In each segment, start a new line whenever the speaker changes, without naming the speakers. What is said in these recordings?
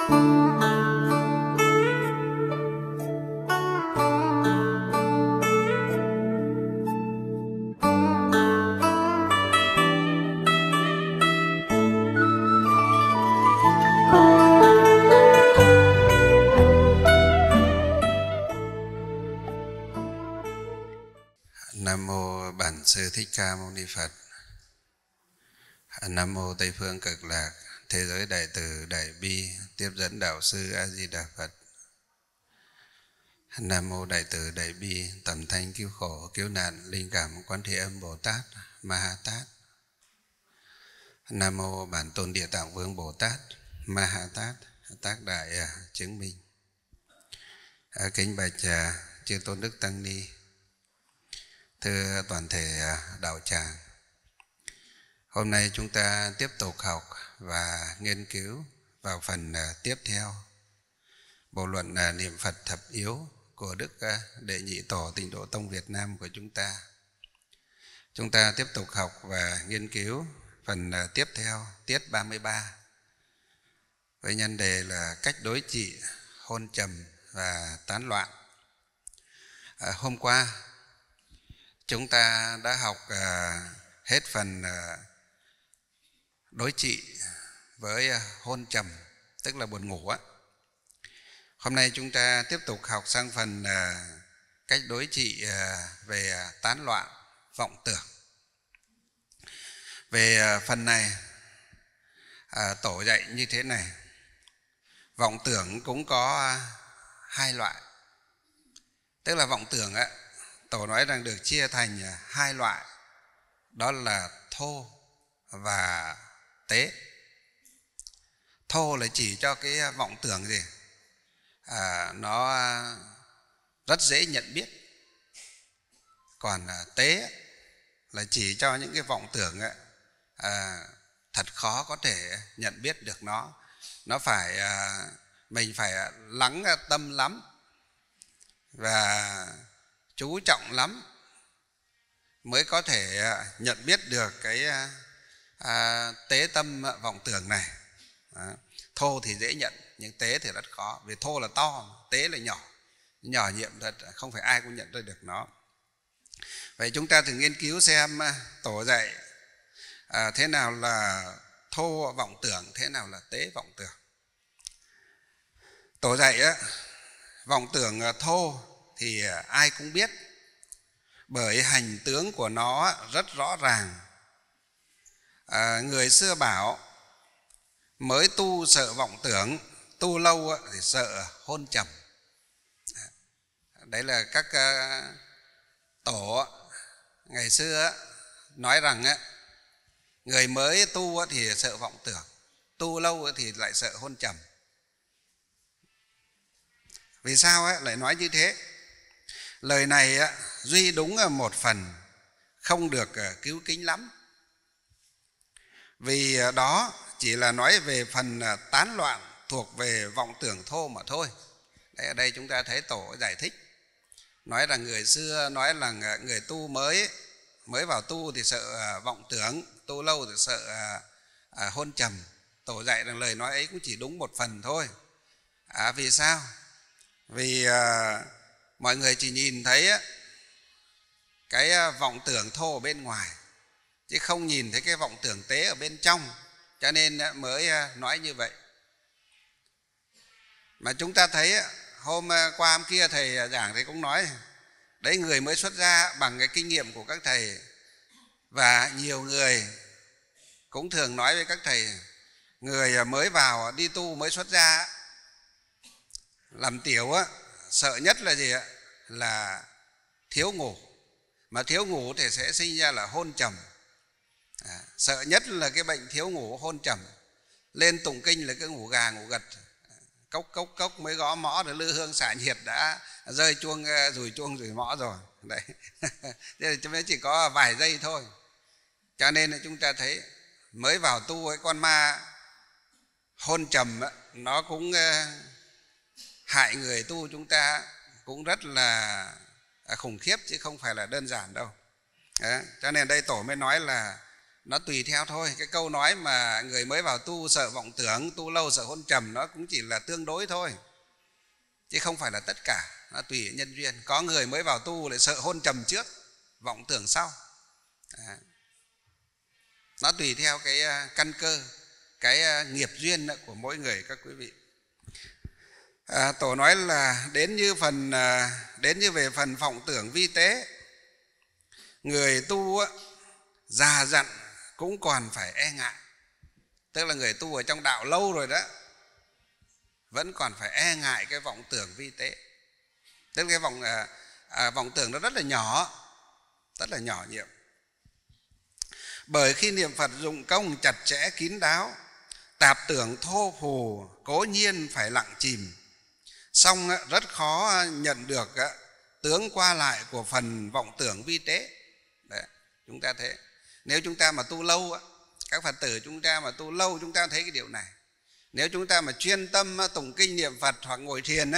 Nam mô Bản Sư Thích Ca Mâu Ni Phật. Nam mô Tây Phương Cực Lạc Thế Giới Đại Từ Đại Bi Tiếp Dẫn Đạo Sư A Di Đà Phật. Nam mô Đại Từ Đại Bi Tầm Thanh Cứu Khổ Cứu Nạn Linh Cảm Quán Thế Âm Bồ Tát Ma Ha Tát. Nam mô Bản Tôn Địa Tạng Vương Bồ Tát Ma Ha Tát Tác Đại Chứng Minh. Kính bạch chư Tôn Đức Tăng Ni, thưa toàn thể đạo tràng, hôm nay chúng ta tiếp tục học và nghiên cứu vào phần tiếp theo bộ luận niệm Phật thập yếu của Đức Đệ Nhị Tổ Tịnh Độ Tông Việt Nam của chúng ta. Chúng ta tiếp tục học và nghiên cứu phần tiếp theo, tiết 33, với nhân đề là cách đối trị hôn trầm và tán loạn. Hôm qua chúng ta đã học hết phần đối trị với hôn trầm, tức là buồn ngủ á. Hôm nay chúng ta tiếp tục học sang phần cách đối trị về tán loạn, vọng tưởng. Về phần này, Tổ dạy như thế này: vọng tưởng cũng có hai loại. Tức là vọng tưởng á, Tổ nói rằng được chia thành hai loại, đó là thô và tế. Thô là chỉ cho cái vọng tưởng gì? Nó rất dễ nhận biết. Còn tế là chỉ cho những cái vọng tưởng thật khó có thể nhận biết được nó. Nó phải mình phải lắng tâm lắm và chú trọng lắm mới có thể nhận biết được cái tế tâm vọng tưởng này. Thô thì dễ nhận, nhưng tế thì rất khó. Vì thô là to, tế là nhỏ, nhỏ nhiệm thật, không phải ai cũng nhận ra được nó. Vậy chúng ta thử nghiên cứu xem Tổ dạy thế nào là thô vọng tưởng, thế nào là tế vọng tưởng. Tổ dạy vọng tưởng thô thì ai cũng biết, bởi hành tướng của nó rất rõ ràng. Người xưa bảo mới tu sợ vọng tưởng, tu lâu thì sợ hôn trầm. Đấy là các tổ ngày xưa nói rằng người mới tu thì sợ vọng tưởng, tu lâu thì lại sợ hôn trầm. Vì sao lại nói như thế? Lời này duy đúng một phần, không được cứu kính lắm. Vì đó chỉ là nói về phần tán loạn thuộc về vọng tưởng thô mà thôi. Đấy, ở đây chúng ta thấy Tổ giải thích, nói rằng người xưa nói là người tu mới vào tu thì sợ vọng tưởng, tu lâu thì sợ hôn trầm. Tổ dạy rằng lời nói ấy cũng chỉ đúng một phần thôi. Vì sao? Vì mọi người chỉ nhìn thấy cái vọng tưởng thô ở bên ngoài, chứ không nhìn thấy cái vọng tưởng tế ở bên trong, cho nên mới nói như vậy. Mà chúng ta thấy hôm qua hôm kia thầy giảng thầy cũng nói, đấy, người mới xuất gia bằng cái kinh nghiệm của các thầy, và nhiều người cũng thường nói với các thầy, người mới vào đi tu mới xuất gia làm tiểu sợ nhất là gì ạ? Là thiếu ngủ. Mà thiếu ngủ thì sẽ sinh ra là hôn trầm. Sợ nhất là cái bệnh thiếu ngủ hôn trầm. Lên tụng kinh là cứ ngủ gà ngủ gật, cốc cốc cốc mới gõ mõ rồi lư hương xả nhiệt đã rơi chuông rủi mõ rồi. Đấy. Thế là chúng ta chỉ có vài giây thôi. Cho nên là chúng ta thấy mới vào tu cái con ma hôn trầm nó cũng hại người tu chúng ta cũng rất là khủng khiếp, chứ không phải là đơn giản đâu. Đấy. Cho nên đây Tổ mới nói là nó tùy theo thôi. Cái câu nói mà người mới vào tu sợ vọng tưởng, tu lâu sợ hôn trầm, nó cũng chỉ là tương đối thôi, chứ không phải là tất cả. Nó tùy nhân duyên. Có người mới vào tu lại sợ hôn trầm trước, vọng tưởng sau. Nó tùy theo cái căn cơ, cái nghiệp duyên của mỗi người các quý vị. Tổ nói là đến như về phần vọng tưởng vi tế, người tu già dặn cũng còn phải e ngại. Tức là người tu ở trong đạo lâu rồi đó, vẫn còn phải e ngại cái vọng tưởng vi tế. Tức là cái vọng tưởng nó rất là nhỏ nhiệm. Bởi khi niệm Phật dụng công chặt chẽ kín đáo, tạp tưởng thô phù cố nhiên phải lặng chìm, song rất khó nhận được tướng qua lại của phần vọng tưởng vi tế. Đấy, chúng ta thấy nếu chúng ta mà tu lâu, các Phật tử chúng ta mà tu lâu, chúng ta thấy cái điều này. Nếu chúng ta mà chuyên tâm tụng kinh niệm Phật, hoặc ngồi thiền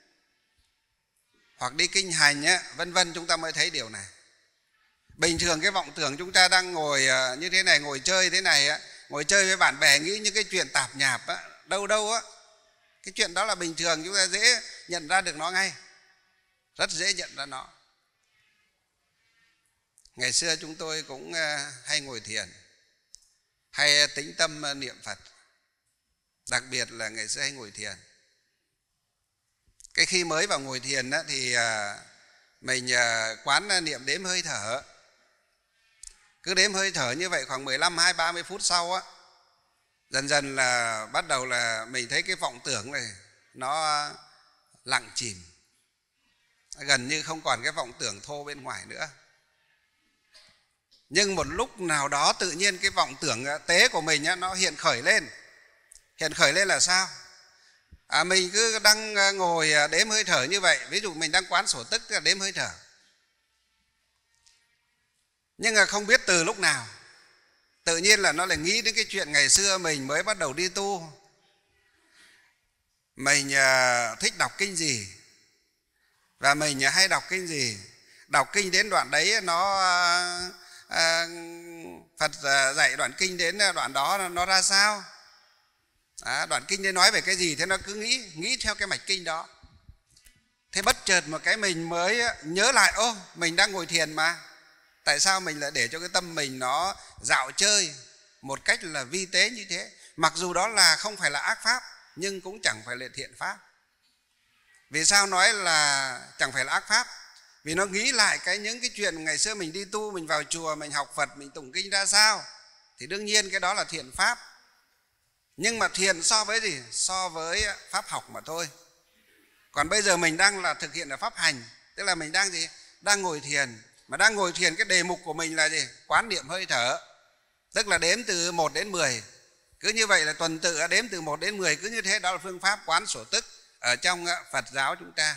hoặc đi kinh hành vân vân, chúng ta mới thấy điều này. Bình thường cái vọng tưởng chúng ta đang ngồi như thế này, ngồi chơi thế này, ngồi chơi với bạn bè nghĩ những cái chuyện tạp nhạp đâu cái chuyện đó là bình thường, chúng ta dễ nhận ra được nó ngay, rất dễ nhận ra nó. Ngày xưa chúng tôi cũng hay ngồi thiền, hay tĩnh tâm niệm Phật. Đặc biệt là ngày xưa hay ngồi thiền. Cái khi mới vào ngồi thiền thì mình quán niệm đếm hơi thở. Cứ đếm hơi thở như vậy khoảng 15, 20, 30 phút sau dần dần là bắt đầu là mình thấy cái vọng tưởng này nó lặng chìm, gần như không còn cái vọng tưởng thô bên ngoài nữa. Nhưng một lúc nào đó tự nhiên cái vọng tưởng tế của mình nó hiện khởi lên. Hiện khởi lên là sao? Mình cứ đang ngồi đếm hơi thở như vậy. Ví dụ mình đang quán sổ tức là đếm hơi thở, nhưng mà không biết từ lúc nào tự nhiên là nó lại nghĩ đến cái chuyện ngày xưa mình mới bắt đầu đi tu, mình thích đọc kinh gì và mình hay đọc kinh gì. Đọc kinh đến đoạn đấy Phật dạy đoạn kinh đến đoạn đó nó ra sao, đoạn kinh đấy nói về cái gì, thế nó cứ nghĩ theo cái mạch kinh đó. Thế bất chợt một cái mình mới nhớ lại, mình đang ngồi thiền mà, tại sao mình lại để cho cái tâm mình nó dạo chơi một cách là vi tế như thế. Mặc dù đó là không phải là ác pháp, nhưng cũng chẳng phải là thiện pháp. Vì sao nói là chẳng phải là ác pháp? Vì nó nghĩ lại những cái chuyện ngày xưa mình đi tu, mình vào chùa, mình học Phật, mình tụng kinh ra sao, thì đương nhiên cái đó là thiện pháp. Nhưng mà thiện so với gì? So với pháp học mà thôi. Còn bây giờ mình đang là thực hiện là pháp hành, tức là mình đang gì? Đang ngồi thiền. Mà đang ngồi thiền, cái đề mục của mình là gì? Quán niệm hơi thở, tức là đếm từ 1 đến 10. Cứ như vậy là tuần tự đếm từ 1 đến 10. Cứ như thế, đó là phương pháp quán sổ tức ở trong Phật giáo chúng ta.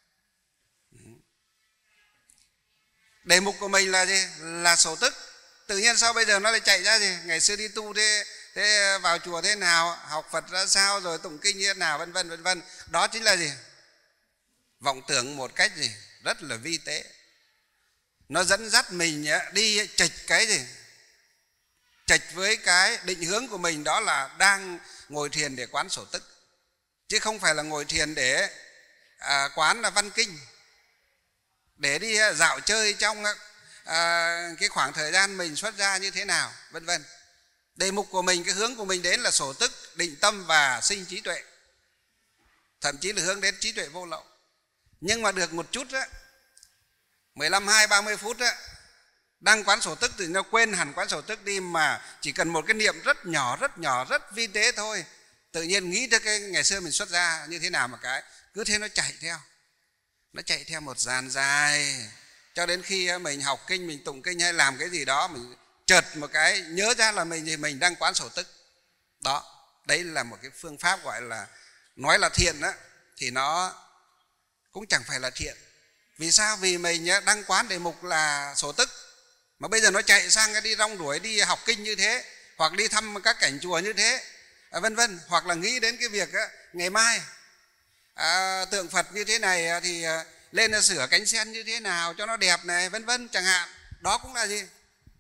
Đề mục của mình là gì? Là sổ tức. Tự nhiên sao bây giờ nó lại chạy ra gì? Ngày xưa đi tu thế vào chùa thế nào, học Phật ra sao, rồi tụng kinh như thế nào, vân vân vân vân. Đó chính là gì? Vọng tưởng một cách gì? Rất là vi tế. Nó dẫn dắt mình đi chệch cái gì? Chệch với cái định hướng của mình, đó là đang ngồi thiền để quán sổ tức, chứ không phải là ngồi thiền để quán là văn kinh, để đi dạo chơi trong cái khoảng thời gian mình xuất gia như thế nào, vân vân. Đề mục của mình, cái hướng của mình đến là sổ tức, định tâm và sinh trí tuệ, thậm chí là hướng đến trí tuệ vô lậu. Nhưng mà được một chút 15, 20, 30 phút đang quán sổ tức thì nó quên hẳn quán sổ tức đi, mà chỉ cần một cái niệm rất nhỏ, rất vi tế thôi, tự nhiên nghĩ tới cái ngày xưa mình xuất gia như thế nào, mà cái cứ thế nó chạy theo một dàn dài, cho đến khi mình học kinh, mình tụng kinh hay làm cái gì đó, mình chợt một cái nhớ ra là mình đang quán sổ tức. Đó, đấy là một cái phương pháp gọi là, nói là thiện thì nó cũng chẳng phải là thiện. Vì sao? Vì mình đang quán đề mục là sổ tức, mà bây giờ nó chạy sang cái đi rong ruổi, đi học kinh như thế, hoặc đi thăm các cảnh chùa như thế, vân vân, hoặc là nghĩ đến cái việc ngày mai tượng Phật như thế này thì lên sửa cánh sen như thế nào cho nó đẹp này, vân vân chẳng hạn. Đó cũng là gì?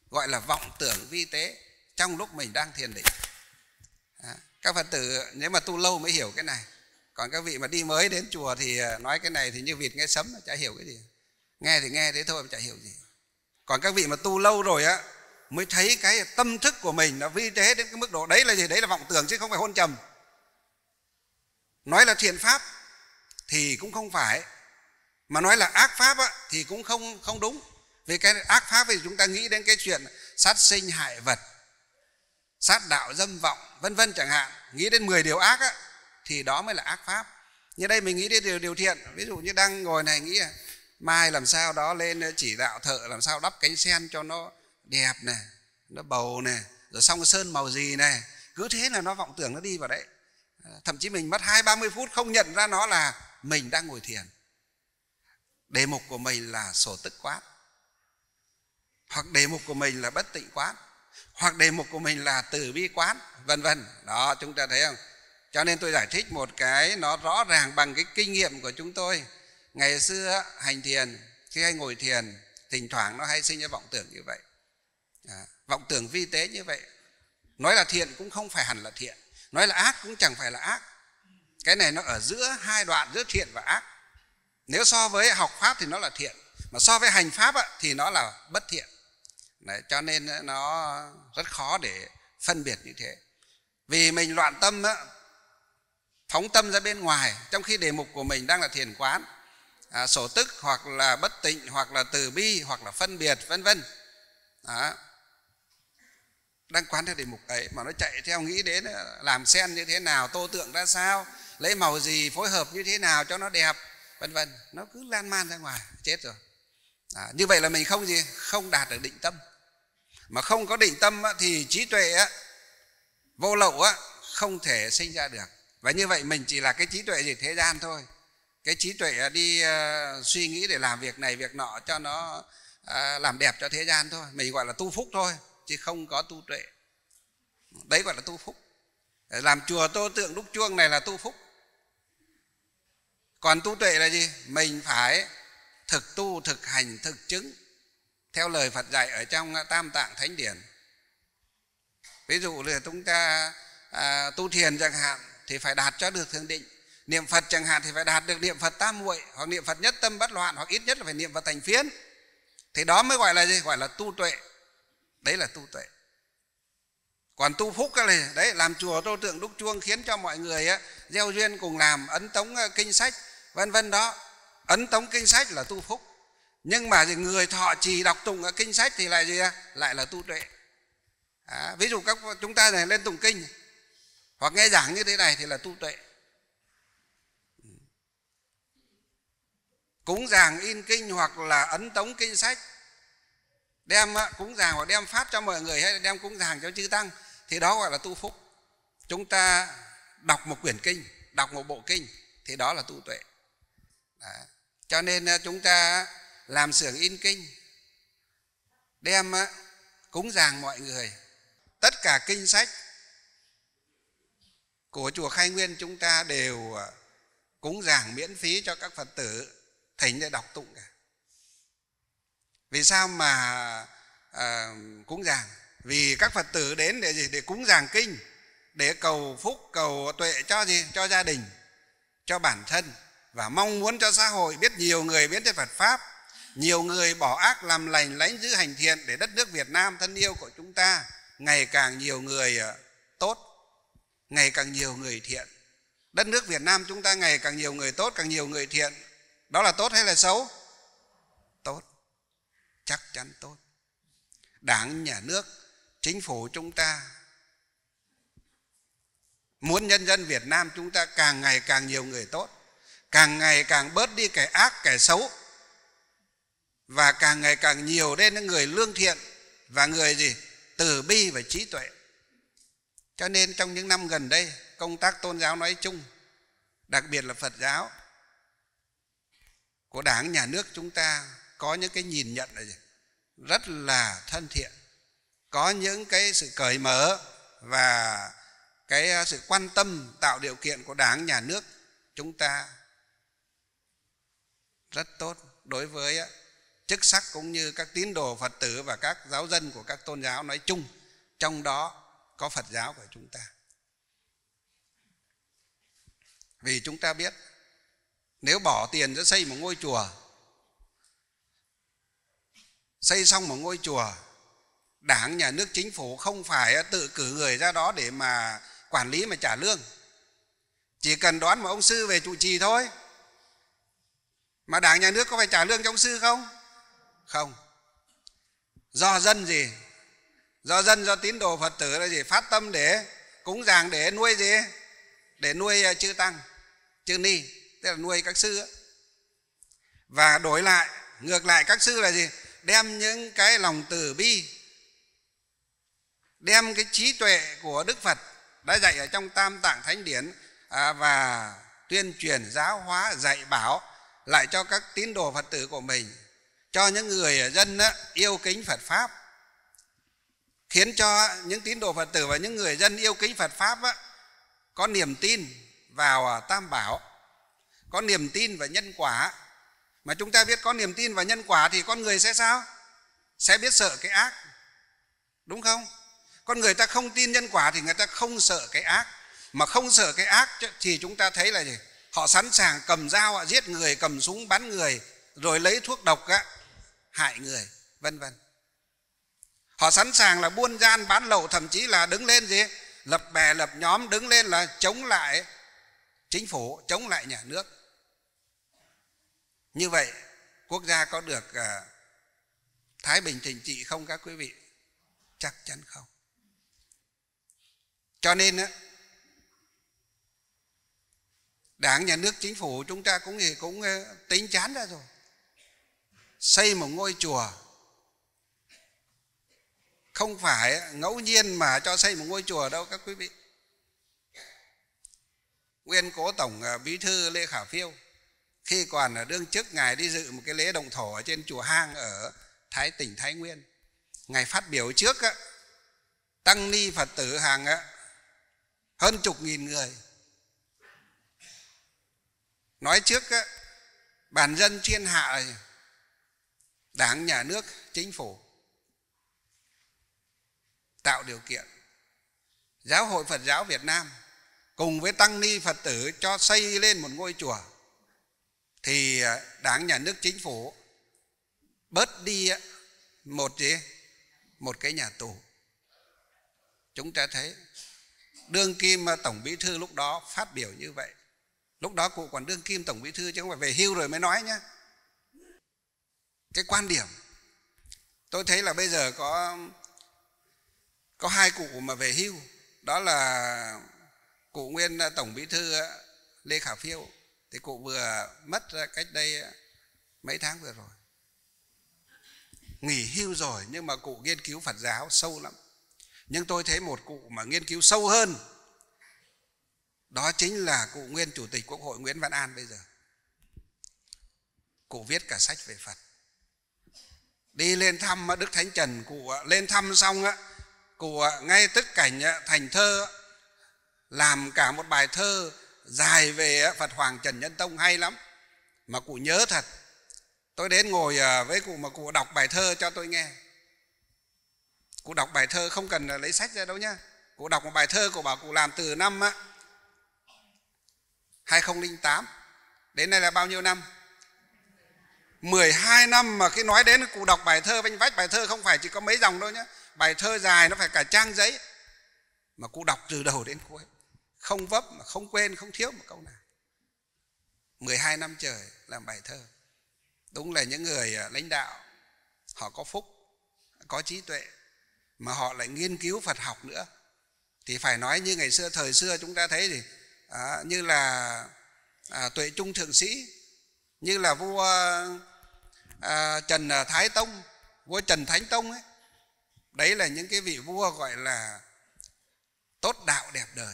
gọi là vọng tưởng vi tế trong lúc mình đang thiền định. Các Phật tử nếu mà tu lâu mới hiểu cái này. Còn các vị mà đi mới đến chùa thì nói cái này thì như vịt nghe sấm, chả hiểu cái gì. Nghe thì nghe thế thôi mà chả hiểu gì. Còn các vị mà tu lâu rồi á mới thấy cái tâm thức của mình nó vi tế đến cái mức độ đấy là gì? Đấy là vọng tưởng chứ không phải hôn trầm. Nói là thiện pháp thì cũng không phải, mà nói là ác pháp á, thì cũng không đúng. Vì cái ác pháp thì chúng ta nghĩ đến cái chuyện sát sinh hại vật, sát đạo dâm vọng vân vân chẳng hạn, nghĩ đến 10 điều ác á, thì đó mới là ác pháp. Như đây mình nghĩ đến điều thiện, ví dụ như đang ngồi này nghĩ là mai làm sao đó lên chỉ đạo thợ làm sao đắp cánh sen cho nó đẹp này, nó bầu này, rồi xong sơn màu gì này, cứ thế là nó vọng tưởng nó đi vào đấy. Thậm chí mình mất 20-30 phút không nhận ra nó là mình đang ngồi thiền. Đề mục của mình là sổ tức quán, hoặc đề mục của mình là bất tịnh quán, hoặc đề mục của mình là từ bi quán, vân vân. Đó, chúng ta thấy không? Cho nên tôi giải thích một cái nó rõ ràng bằng cái kinh nghiệm của chúng tôi. Ngày xưa hành thiền, khi hay ngồi thiền, thỉnh thoảng nó hay sinh ra vọng tưởng như vậy. Vọng tưởng vi tế như vậy. Nói là thiện cũng không phải hẳn là thiện, nói là ác cũng chẳng phải là ác. Cái này nó ở giữa hai đoạn, giữa thiện và ác. Nếu so với học pháp thì nó là thiện, mà so với hành pháp thì nó là bất thiện. Đấy, cho nên nó rất khó để phân biệt như thế. Vì mình loạn tâm, phóng tâm ra bên ngoài, trong khi đề mục của mình đang là thiền quán, sổ tức, hoặc là bất tịnh, hoặc là từ bi, hoặc là phân biệt, vân vân. Đang quán theo đề mục ấy mà nó chạy theo nghĩ đến làm sen như thế nào, tô tượng ra sao, lấy màu gì, phối hợp như thế nào cho nó đẹp, vân vân. Nó cứ lan man ra ngoài, chết rồi. Như vậy là mình không đạt được định tâm. Mà không có định tâm thì trí tuệ vô lậu không thể sinh ra được. Và như vậy mình chỉ là cái trí tuệ gì thế gian thôi. Cái trí tuệ đi suy nghĩ để làm việc này việc nọ cho nó làm đẹp cho thế gian thôi. Mình gọi là tu phúc thôi, chứ không có tu tuệ. Đấy gọi là tu phúc. Làm chùa tô tượng đúc chuông này là tu phúc. Còn tu tuệ là gì? Mình phải thực tu, thực hành, thực chứng theo lời Phật dạy ở trong Tam Tạng Thánh Điển. Ví dụ là chúng ta tu thiền chẳng hạn thì phải đạt cho được thiền định. Niệm Phật chẳng hạn thì phải đạt được niệm Phật tam muội, hoặc niệm Phật nhất tâm bất loạn, hoặc ít nhất là phải niệm Phật thành phiến. Thì đó mới gọi là gì? Gọi là tu tuệ. Đấy là tu tuệ. Còn tu phúc là đấy, làm chùa tô tượng đúc chuông khiến cho mọi người gieo duyên cùng làm, ấn tống kinh sách, vân vân đó. Ấn tống kinh sách là tu phúc. Nhưng mà người thọ trì đọc tụng ở kinh sách thì lại gì? Lại là tu tuệ. Ví dụ chúng ta này lên tụng kinh hoặc nghe giảng như thế này thì là tu tuệ. Cúng dường in kinh hoặc là ấn tống kinh sách, đem cúng dường hoặc đem phát cho mọi người, hay là đem cúng dường cho chư tăng, thì đó gọi là tu phúc. Chúng ta đọc một quyển kinh, đọc một bộ kinh thì đó là tu tuệ. Cho nên chúng ta làm xưởng in kinh, đem cúng dường mọi người. Tất cả kinh sách của chùa Khai Nguyên chúng ta đều cúng dường miễn phí cho các Phật tử thỉnh để đọc tụng cả. Vì sao mà cúng dường? Vì các Phật tử đến để gì? Để cúng dường kinh, để cầu phúc, cầu tuệ cho gì? Cho gia đình, cho bản thân, và mong muốn cho xã hội biết nhiều người biết đến Phật Pháp, nhiều người bỏ ác làm lành, lánh giữ hành thiện, để đất nước Việt Nam thân yêu của chúng ta ngày càng nhiều người tốt, ngày càng nhiều người thiện. Đất nước Việt Nam chúng ta ngày càng nhiều người tốt, càng nhiều người thiện. Đó là tốt hay là xấu? Tốt, chắc chắn tốt. Đảng, nhà nước, chính phủ chúng ta muốn nhân dân Việt Nam chúng ta càng ngày càng nhiều người tốt, càng ngày càng bớt đi kẻ ác, kẻ xấu, và càng ngày càng nhiều đến những người lương thiện và người gì? Từ bi và trí tuệ. Cho nên trong những năm gần đây, công tác tôn giáo nói chung, đặc biệt là Phật giáo của Đảng, nhà nước chúng ta có những cái nhìn nhận rất là thân thiện, có những cái sự cởi mở và cái sự quan tâm tạo điều kiện của Đảng, nhà nước chúng ta rất tốt đối với chức sắc cũng như các tín đồ Phật tử và các giáo dân của các tôn giáo nói chung, trong đó có Phật giáo của chúng ta. Vì chúng ta biết nếu bỏ tiền ra xây một ngôi chùa, xây xong một ngôi chùa, Đảng, Nhà nước, Chính phủ không phải tự cử người ra đó để mà quản lý mà trả lương. Chỉ cần đón một ông sư về trụ trì thôi. Mà Đảng, Nhà nước có phải trả lương cho ông sư không? Không. Do dân gì? Do dân, do tín đồ Phật tử là gì? Phát tâm để cúng dường, để nuôi gì? Để nuôi chư tăng, chư ni, tức là nuôi các sư ấy. Và đổi lại, ngược lại các sư là gì? Đem những cái lòng từ bi, đem cái trí tuệ của Đức Phật đã dạy ở trong Tam Tạng Thánh Điển và tuyên truyền giáo hóa dạy bảo lại cho các tín đồ Phật tử của mình, cho những người dân yêu kính Phật Pháp, khiến cho những tín đồ Phật tử và những người dân yêu kính Phật Pháp có niềm tin vào Tam Bảo, có niềm tin vào nhân quả. Mà chúng ta biết có niềm tin vào nhân quả thì con người sẽ sao? Sẽ biết sợ cái ác, đúng không? Con người ta không tin nhân quả thì người ta không sợ cái ác. Mà không sợ cái ác thì chúng ta thấy là gì? Họ sẵn sàng cầm dao giết người, cầm súng bắn người, rồi lấy thuốc độc hại người, vân vân. Họ sẵn sàng là buôn gian bán lậu, thậm chí là đứng lên gì? Lập bè lập nhóm, đứng lên là chống lại chính phủ, chống lại nhà nước. Như vậy quốc gia có được thái bình thịnh trị không các quý vị? Chắc chắn không. Cho nên Đảng, Nhà nước, Chính phủ chúng ta cũng tính chán ra rồi. Xây một ngôi chùa không phải ngẫu nhiên mà cho xây một ngôi chùa đâu các quý vị. Nguyên cố Tổng Bí thư Lê Khả Phiêu khi còn ở đương chức, Ngài đi dự một cái lễ động thổ ở trên chùa Hang ở tỉnh Thái Nguyên. Ngài phát biểu trước tăng ni Phật tử hàng hơn chục nghìn người. Nói trước bản dân thiên hạ là Đảng, Nhà nước, Chính phủ tạo điều kiện, Giáo hội Phật giáo Việt Nam cùng với tăng ni Phật tử cho xây lên một ngôi chùa, thì Đảng, Nhà nước, Chính phủ bớt đi một cái nhà tù. Chúng ta thấy đương kim Tổng Bí thư lúc đó phát biểu như vậy. Lúc đó cụ còn đương kim Tổng Bí thư chứ không phải về hưu rồi mới nói nhé. Cái quan điểm tôi thấy là bây giờ có hai cụ mà về hưu. Đó là cụ nguyên Tổng Bí thư Lê Khả Phiêu, thì cụ vừa mất cách đây mấy tháng vừa rồi, nghỉ hưu rồi, nhưng mà cụ nghiên cứu Phật giáo sâu lắm. Nhưng tôi thấy một cụ mà nghiên cứu sâu hơn, đó chính là cụ nguyên Chủ tịch Quốc hội Nguyễn Văn An bây giờ. Cụ viết cả sách về Phật. Đi lên thăm Đức Thánh Trần, cụ lên thăm xong cụ ngay tức cảnh thành thơ, làm cả một bài thơ dài về Phật Hoàng Trần Nhân Tông hay lắm. Mà cụ nhớ thật. Tôi đến ngồi với cụ mà cụ đọc bài thơ cho tôi nghe. Cụ đọc bài thơ không cần lấy sách ra đâu nhá. Cụ đọc một bài thơ, cụ bảo cụ làm từ năm 2008 đến nay là bao nhiêu năm? 12 năm mà khi nói đến cụ đọc bài thơ vanh vách. Bài thơ không phải chỉ có mấy dòng đâu nhá. Bài thơ dài nó phải cả trang giấy. Mà cụ đọc từ đầu đến cuối, không vấp mà không quên, không thiếu một câu nào. 12 năm trời làm bài thơ. Đúng là những người lãnh đạo, họ có phúc, có trí tuệ, mà họ lại nghiên cứu Phật học nữa. Thì phải nói như ngày xưa, thời xưa chúng ta thấy gì? Như là Tuệ Trung Thượng Sĩ, như là vua Trần Thái Tông, vua Trần Thánh Tông ấy. Đấy là những cái vị vua gọi là tốt đạo đẹp đời.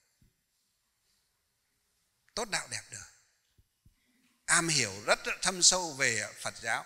Tốt đạo đẹp đời, am hiểu rất thâm sâu về Phật giáo.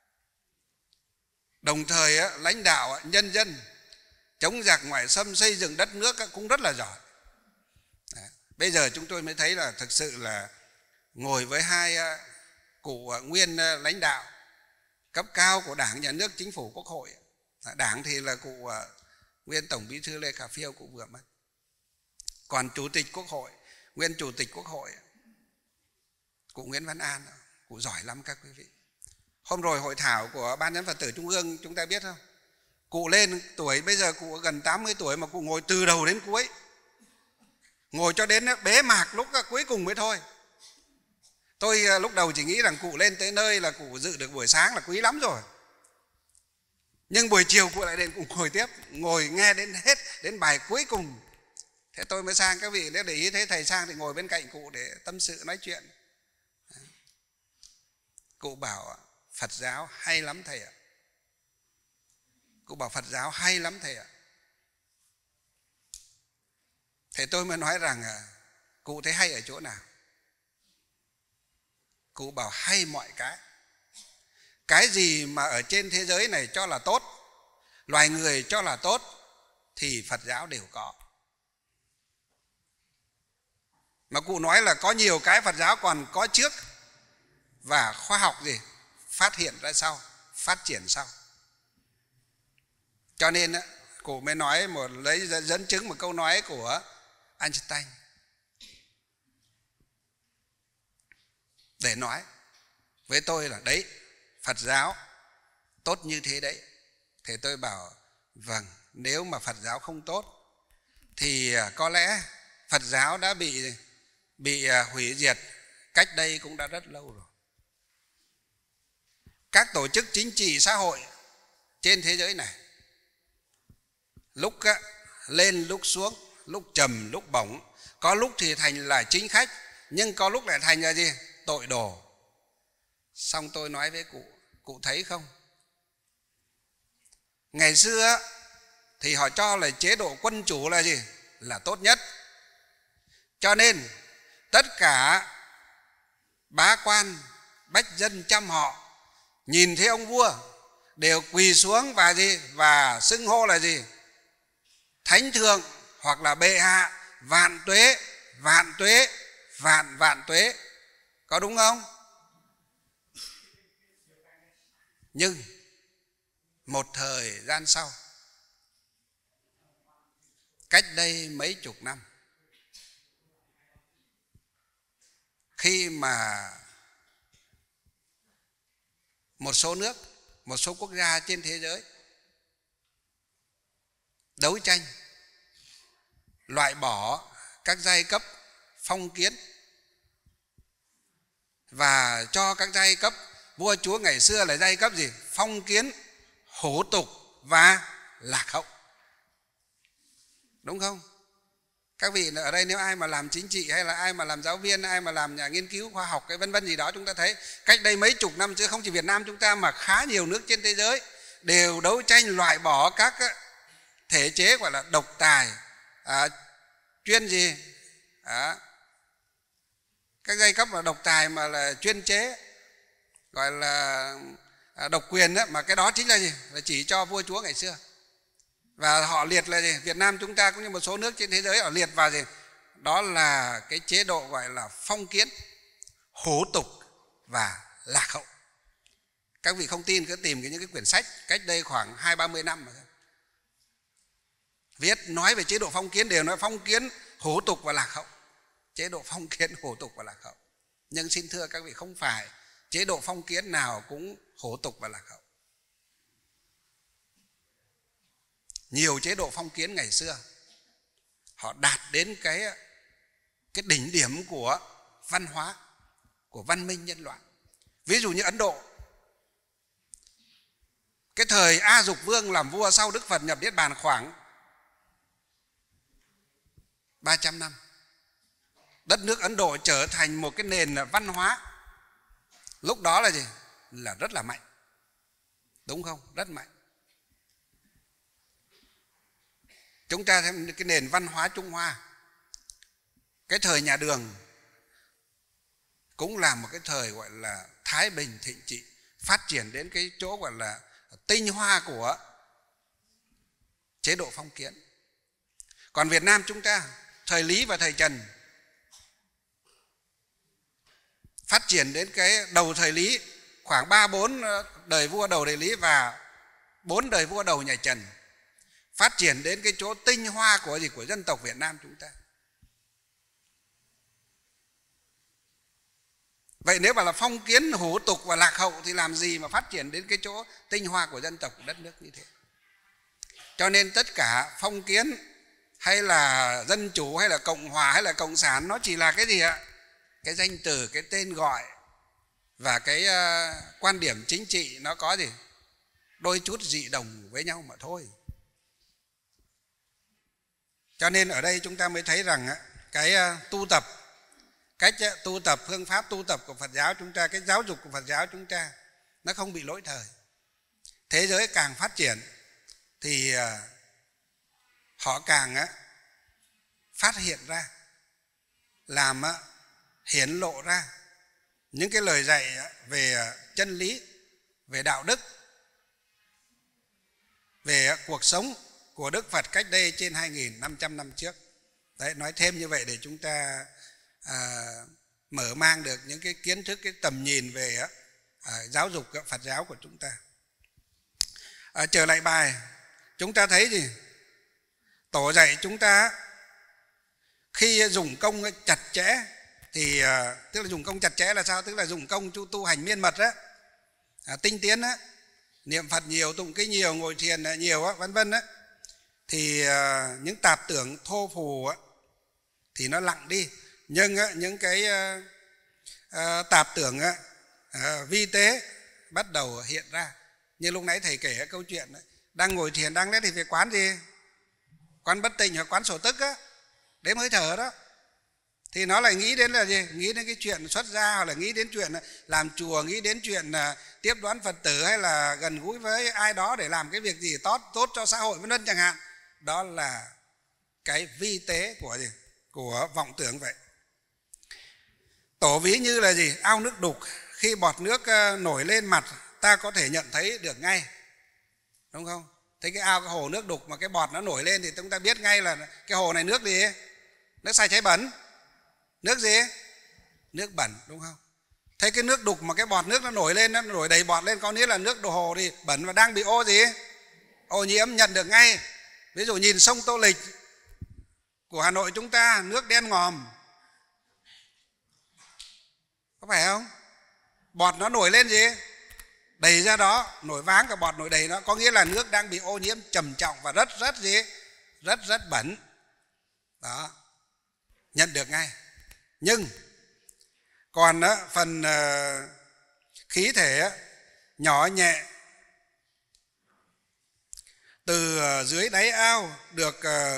Đồng thời lãnh đạo nhân dân, chống giặc ngoại xâm, xây dựng đất nước cũng rất là giỏi. Bây giờ chúng tôi mới thấy là thực sự là ngồi với hai cụ nguyên lãnh đạo cấp cao của Đảng, Nhà nước, Chính phủ, Quốc hội. Đảng thì là cụ nguyên Tổng Bí thư Lê Khả Phiêu cũng vừa mất. Còn Chủ tịch Quốc hội, nguyên Chủ tịch Quốc hội cụ Nguyễn Văn An, cụ giỏi lắm các quý vị. Hôm rồi hội thảo của Ban Giám Phật tử Trung ương chúng ta biết không? Cụ lên tuổi, bây giờ cụ gần 80 tuổi mà cụ ngồi từ đầu đến cuối, ngồi cho đến bế mạc lúc cuối cùng mới thôi. Tôi lúc đầu chỉ nghĩ rằng cụ lên tới nơi là cụ dự được buổi sáng là quý lắm rồi, nhưng buổi chiều cụ lại đến cụ ngồi tiếp, ngồi nghe đến hết, đến bài cuối cùng. Thế tôi mới sang. Các vị nếu để ý thấy thầy sang thì ngồi bên cạnh cụ để tâm sự nói chuyện. Cụ bảo Phật giáo hay lắm thầy ạ. Cụ bảo Phật giáo hay lắm thầy ạ. Thế tôi mới nói rằng cụ thấy hay ở chỗ nào? Cụ bảo hay mọi cái. Cái gì mà ở trên thế giới này cho là tốt, loài người cho là tốt, thì Phật giáo đều có. Mà cụ nói là có nhiều cái Phật giáo còn có trước, và khoa học gì phát hiện ra sau, phát triển sau. Cho nên cụ mới nói lấy dẫn chứng một câu nói của Einstein để nói với tôi là đấy, Phật giáo tốt như thế đấy. Thì tôi bảo vâng, nếu mà Phật giáo không tốt thì có lẽ Phật giáo đã bị hủy diệt cách đây cũng đã rất lâu rồi. Các tổ chức chính trị xã hội trên thế giới này lúc lên lúc xuống, lúc trầm lúc bổng, có lúc thì thành là chính khách, nhưng có lúc lại thành là gì? Tội đồ. Xong tôi nói với cụ thấy không? Ngày xưa thì họ cho là chế độ quân chủ là gì? Là tốt nhất. Cho nên tất cả bá quan, bách dân trăm họ nhìn thấy ông vua đều quỳ xuống và gì? Và xưng hô là gì? Thánh thượng hoặc là bệ hạ, vạn tuế, vạn tuế, vạn tuế. Có đúng không? Nhưng một thời gian sau, cách đây mấy chục năm, khi mà một số nước, một số quốc gia trên thế giới đấu tranh loại bỏ các giai cấp phong kiến và cho các giai cấp vua chúa ngày xưa là giai cấp gì? Phong kiến, hủ tục và lạc hậu. Đúng không? Các vị ở đây nếu ai mà làm chính trị hay là ai mà làm giáo viên, ai mà làm nhà nghiên cứu khoa học cái vân vân gì đó, chúng ta thấy cách đây mấy chục năm chứ không chỉ Việt Nam chúng ta mà khá nhiều nước trên thế giới đều đấu tranh loại bỏ các thể chế gọi là độc tài, chuyên gì? Các giai cấp là độc tài mà là chuyên chế, gọi là độc quyền đó, mà cái đó chính là gì? Là chỉ cho vua chúa ngày xưa. Và họ liệt là gì? Việt Nam chúng ta cũng như một số nước trên thế giới họ liệt vào gì? Đó là cái chế độ gọi là phong kiến, hủ tục và lạc hậu. Các vị không tin cứ tìm những cái quyển sách cách đây khoảng 20-30 năm mà viết nói về chế độ phong kiến, đều nói phong kiến, hủ tục và lạc hậu. Chế độ phong kiến, hủ tục và lạc hậu. Nhưng xin thưa các vị, không phải chế độ phong kiến nào cũng hủ tục và lạc hậu. Nhiều chế độ phong kiến ngày xưa họ đạt đến cái đỉnh điểm của văn hóa, của văn minh nhân loại. Ví dụ như Ấn Độ, cái thời A Dục Vương làm vua sau Đức Phật nhập Niết Bàn khoảng 300 năm. Đất nước Ấn Độ trở thành một cái nền văn hóa lúc đó là gì? Là rất là mạnh. Đúng không? Rất mạnh. Chúng ta xem cái nền văn hóa Trung Hoa, cái thời nhà Đường cũng là một cái thời gọi là thái bình thịnh trị, phát triển đến cái chỗ gọi là tinh hoa của chế độ phong kiến. Còn Việt Nam chúng ta, thời Lý và thời Trần phát triển đến cái đầu thời Lý khoảng 3-4 đời vua đầu Đại Lý và 4 đời vua đầu nhà Trần, phát triển đến cái chỗ tinh hoa của dân tộc Việt Nam chúng ta. Vậy nếu mà là phong kiến, hủ tục và lạc hậu thì làm gì mà phát triển đến cái chỗ tinh hoa của dân tộc, của đất nước như thế. Cho nên tất cả phong kiến hay là dân chủ hay là cộng hòa hay là cộng sản, nó chỉ là cái gì ạ? Cái danh từ, cái tên gọi và cái quan điểm chính trị nó có gì? Đôi chút dị đồng với nhau mà thôi. Cho nên ở đây chúng ta mới thấy rằng cái tu tập, cách tu tập, phương pháp tu tập của Phật giáo chúng ta, cái giáo dục của Phật giáo chúng ta nó không bị lỗi thời. Thế giới càng phát triển thì họ càng phát hiện ra, làm hiển lộ ra những cái lời dạy về chân lý, về đạo đức, về cuộc sống của Đức Phật cách đây trên 2.500 năm trước. Đấy, nói thêm như vậy để chúng ta mở mang được những cái kiến thức, cái tầm nhìn về giáo dục Phật giáo của chúng ta. Trở lại bài, chúng ta thấy gì? Tổ dạy chúng ta khi dùng công chặt chẽ thì tức là dùng công chặt chẽ là sao? Tức là dùng công tu hành miên mật đó, tinh tiến đó, niệm Phật nhiều, tụng kinh nhiều, ngồi thiền nhiều, vân vân đó, thì những tạp tưởng thô phù thì nó lặng đi. Nhưng những cái tạp tưởng vi tế bắt đầu hiện ra. Như lúc nãy thầy kể cái câu chuyện đấy, đang ngồi thiền, đang đấy thì phải quán gì? Quán bất tịnh hoặc quán sổ tức á, đếm hơi thở đó. Thì nó lại nghĩ đến là gì? Nghĩ đến cái chuyện xuất gia, hoặc là nghĩ đến chuyện làm chùa, nghĩ đến chuyện tiếp đón Phật tử, hay là gần gũi với ai đó để làm cái việc gì tốt cho xã hội vân vân chẳng hạn. Đó là cái vi tế của gì? Của vọng tưởng vậy. Tổ ví như là gì? Ao nước đục, khi bọt nước nổi lên mặt ta có thể nhận thấy được ngay, đúng không? Thấy cái ao, cái hồ nước đục mà cái bọt nó nổi lên thì chúng ta biết ngay là cái hồ này nước gì? Nước sạch hay bẩn? Nước gì? Nước bẩn, đúng không? Thấy cái nước đục mà cái bọt nước nó nổi lên, nó nổi đầy bọt lên, có nghĩa là nước đồ hồ thì bẩn và đang bị ô nhiễm, nhận được ngay. Ví dụ nhìn sông Tô Lịch của Hà Nội chúng ta, nước đen ngòm, có phải không? Bọt nó nổi lên gì? Đầy ra đó, nổi váng cả bọt nổi đầy nó, có nghĩa là nước đang bị ô nhiễm trầm trọng và rất bẩn. Đó, nhận được ngay. Nhưng còn phần khí thể nhỏ nhẹ từ dưới đáy ao được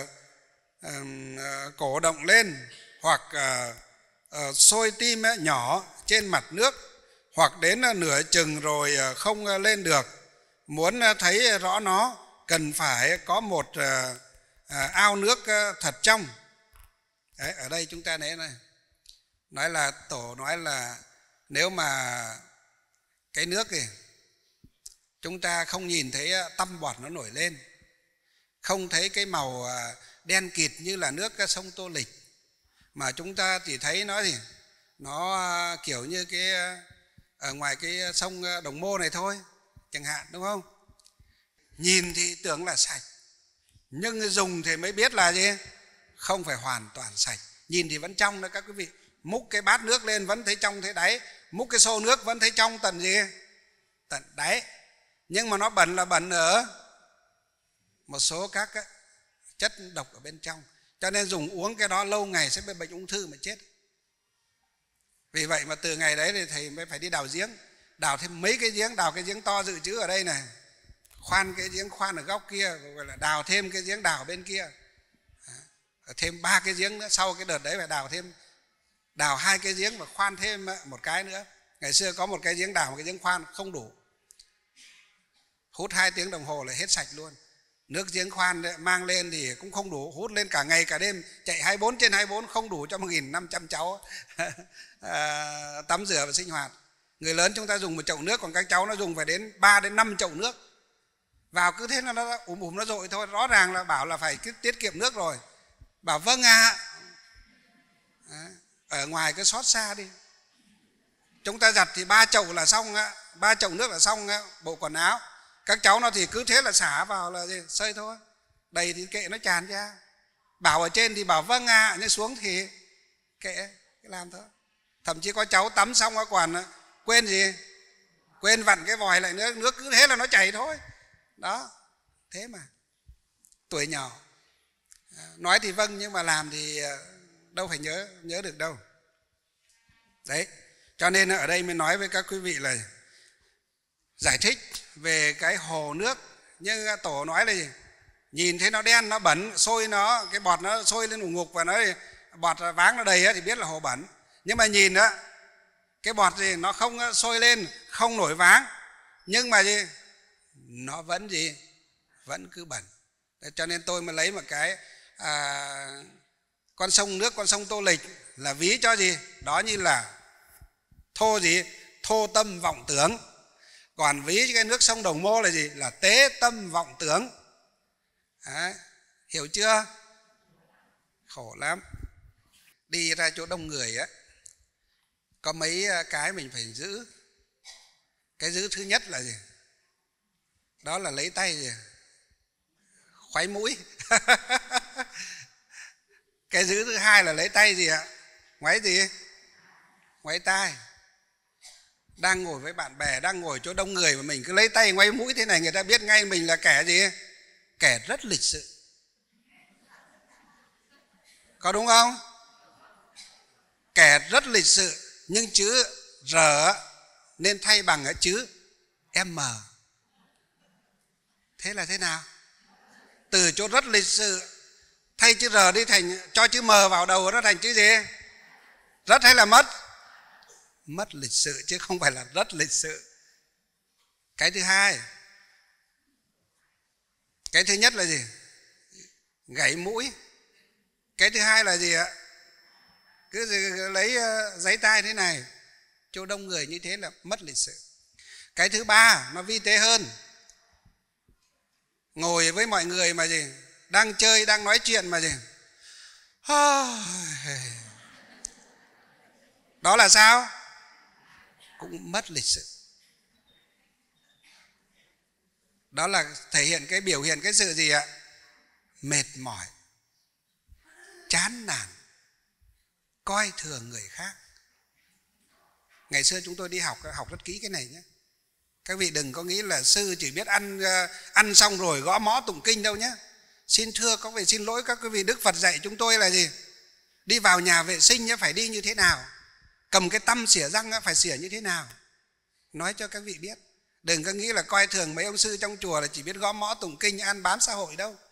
cổ động lên, hoặc sôi tim nhỏ trên mặt nước, hoặc đến nửa chừng rồi không lên được. Muốn thấy rõ nó cần phải có một ao nước thật trong. Đấy, ở đây chúng ta nói là tổ nói là nếu mà cái nước thì chúng ta không nhìn thấy tăm bọt nó nổi lên, không thấy cái màu đen kịt như là nước sông Tô Lịch, mà chúng ta chỉ thấy nó gì? Nó kiểu như cái ở ngoài cái sông Đồng Mô này thôi chẳng hạn, đúng không? Nhìn thì tưởng là sạch, nhưng dùng thì mới biết là gì? Không phải hoàn toàn sạch. Nhìn thì vẫn trong đó các quý vị. Múc cái bát nước lên vẫn thấy trong thấy đáy, múc cái xô nước vẫn thấy trong tận gì? Tận đáy. Nhưng mà nó bẩn là bẩn ở một số các chất độc ở bên trong. Cho nên dùng uống cái đó lâu ngày sẽ bị bệnh ung thư mà chết. Vì vậy mà từ ngày đấy thì thầy mới phải đi đào giếng, đào thêm mấy cái giếng, đào cái giếng to dự trữ ở đây này, khoan cái giếng khoan ở góc kia, gọi là đào thêm cái giếng đào bên kia, thêm 3 cái giếng nữa. Sau cái đợt đấy phải đào 2 cái giếng và khoan thêm một cái nữa. Ngày xưa có một cái giếng đào, một cái giếng khoan không đủ, hút 2 tiếng đồng hồ là hết sạch luôn. Nước giếng khoan mang lên thì cũng không đủ, hút lên cả ngày cả đêm, chạy 24/24 không đủ cho 1.500 cháu tắm rửa và sinh hoạt. Người lớn chúng ta dùng một chậu nước, còn các cháu nó dùng phải đến 3 đến 5 chậu nước. Vào cứ thế là nó nó dội thôi. Rõ ràng là bảo là phải tiết kiệm nước rồi. Bảo vâng ạ. Ở ngoài cứ xót xa đi. Chúng ta giặt thì 3 chậu là xong ạ. 3 chậu nước là xong bộ quần áo. Các cháu nó thì cứ thế là xả vào là sơi thôi, đầy thì kệ nó tràn ra. Bảo ở trên thì bảo vâng ạ, nhưng xuống thì kệ cái làm thôi. Thậm chí có cháu tắm xong nó còn quên gì, quên vặn cái vòi lại nữa, nước cứ thế là nó chảy thôi. Đó, thế mà tuổi nhỏ nói thì vâng nhưng mà làm thì đâu phải nhớ được đâu. Đấy, cho nên ở đây mới nói với các quý vị là giải thích về cái hồ nước. Nhưng tổ nói là gì? Nhìn thấy nó đen, nó bẩn, sôi nó, cái bọt nó sôi lên ủng ngục và nó bọt váng nó đầy thì biết là hồ bẩn. Nhưng mà nhìn đó, cái bọt gì nó không sôi lên, không nổi váng, nhưng mà gì nó vẫn gì, vẫn cứ bẩn. Cho nên tôi mới lấy một cái con sông nước, con sông Tô Lịch là ví cho gì đó như là thô gì, thô tâm vọng tưởng. Còn ví cái nước sông Đồng Mô là gì, là tế tâm vọng tưởng. Đấy, hiểu chưa? Khổ lắm. Đi ra chỗ đông người á, có mấy cái mình phải giữ. Cái giữ thứ nhất là gì? Đó là lấy tay gì? Khoáy mũi. Cái giữ thứ hai là lấy tay gì ạ? Ngoáy gì? Ngoáy tai. Đang ngồi với bạn bè, đang ngồi chỗ đông người mà mình cứ lấy tay ngoáy mũi thế này, người ta biết ngay mình là kẻ gì? Kẻ rất lịch sự. Có đúng không? Kẻ rất lịch sự, nhưng chữ R nên thay bằng chữ M. Thế là thế nào? Từ chỗ rất lịch sự thay chữ R đi thành cho chữ M vào đầu, nó thành chữ gì? Rất hay là mất? Mất lịch sự chứ không phải là rất lịch sự. Cái thứ hai, cái thứ nhất là gì? Gãy mũi. Cái thứ hai là gì ạ? Cứ lấy giấy tai thế này, chỗ đông người như thế là mất lịch sự. Cái thứ ba nó vi tế hơn. Ngồi với mọi người mà gì, đang chơi, đang nói chuyện mà gì, đó là sao? Cũng mất lịch sự. Đó là thể hiện cái biểu hiện cái sự gì ạ? Mệt mỏi, chán nản, coi thường người khác. Ngày xưa chúng tôi đi học rất kỹ cái này nhé. Các vị đừng có nghĩ là sư chỉ biết ăn xong rồi gõ mõ tụng kinh đâu nhé. Xin thưa các vị, xin lỗi các quý vị, Đức Phật dạy chúng tôi là gì? Đi vào nhà vệ sinh phải đi như thế nào, cầm cái tăm xỉa răng phải xỉa như thế nào. Nói cho các vị biết. Đừng có nghĩ là coi thường mấy ông sư trong chùa là chỉ biết gõ mõ tụng kinh, ăn bám xã hội đâu.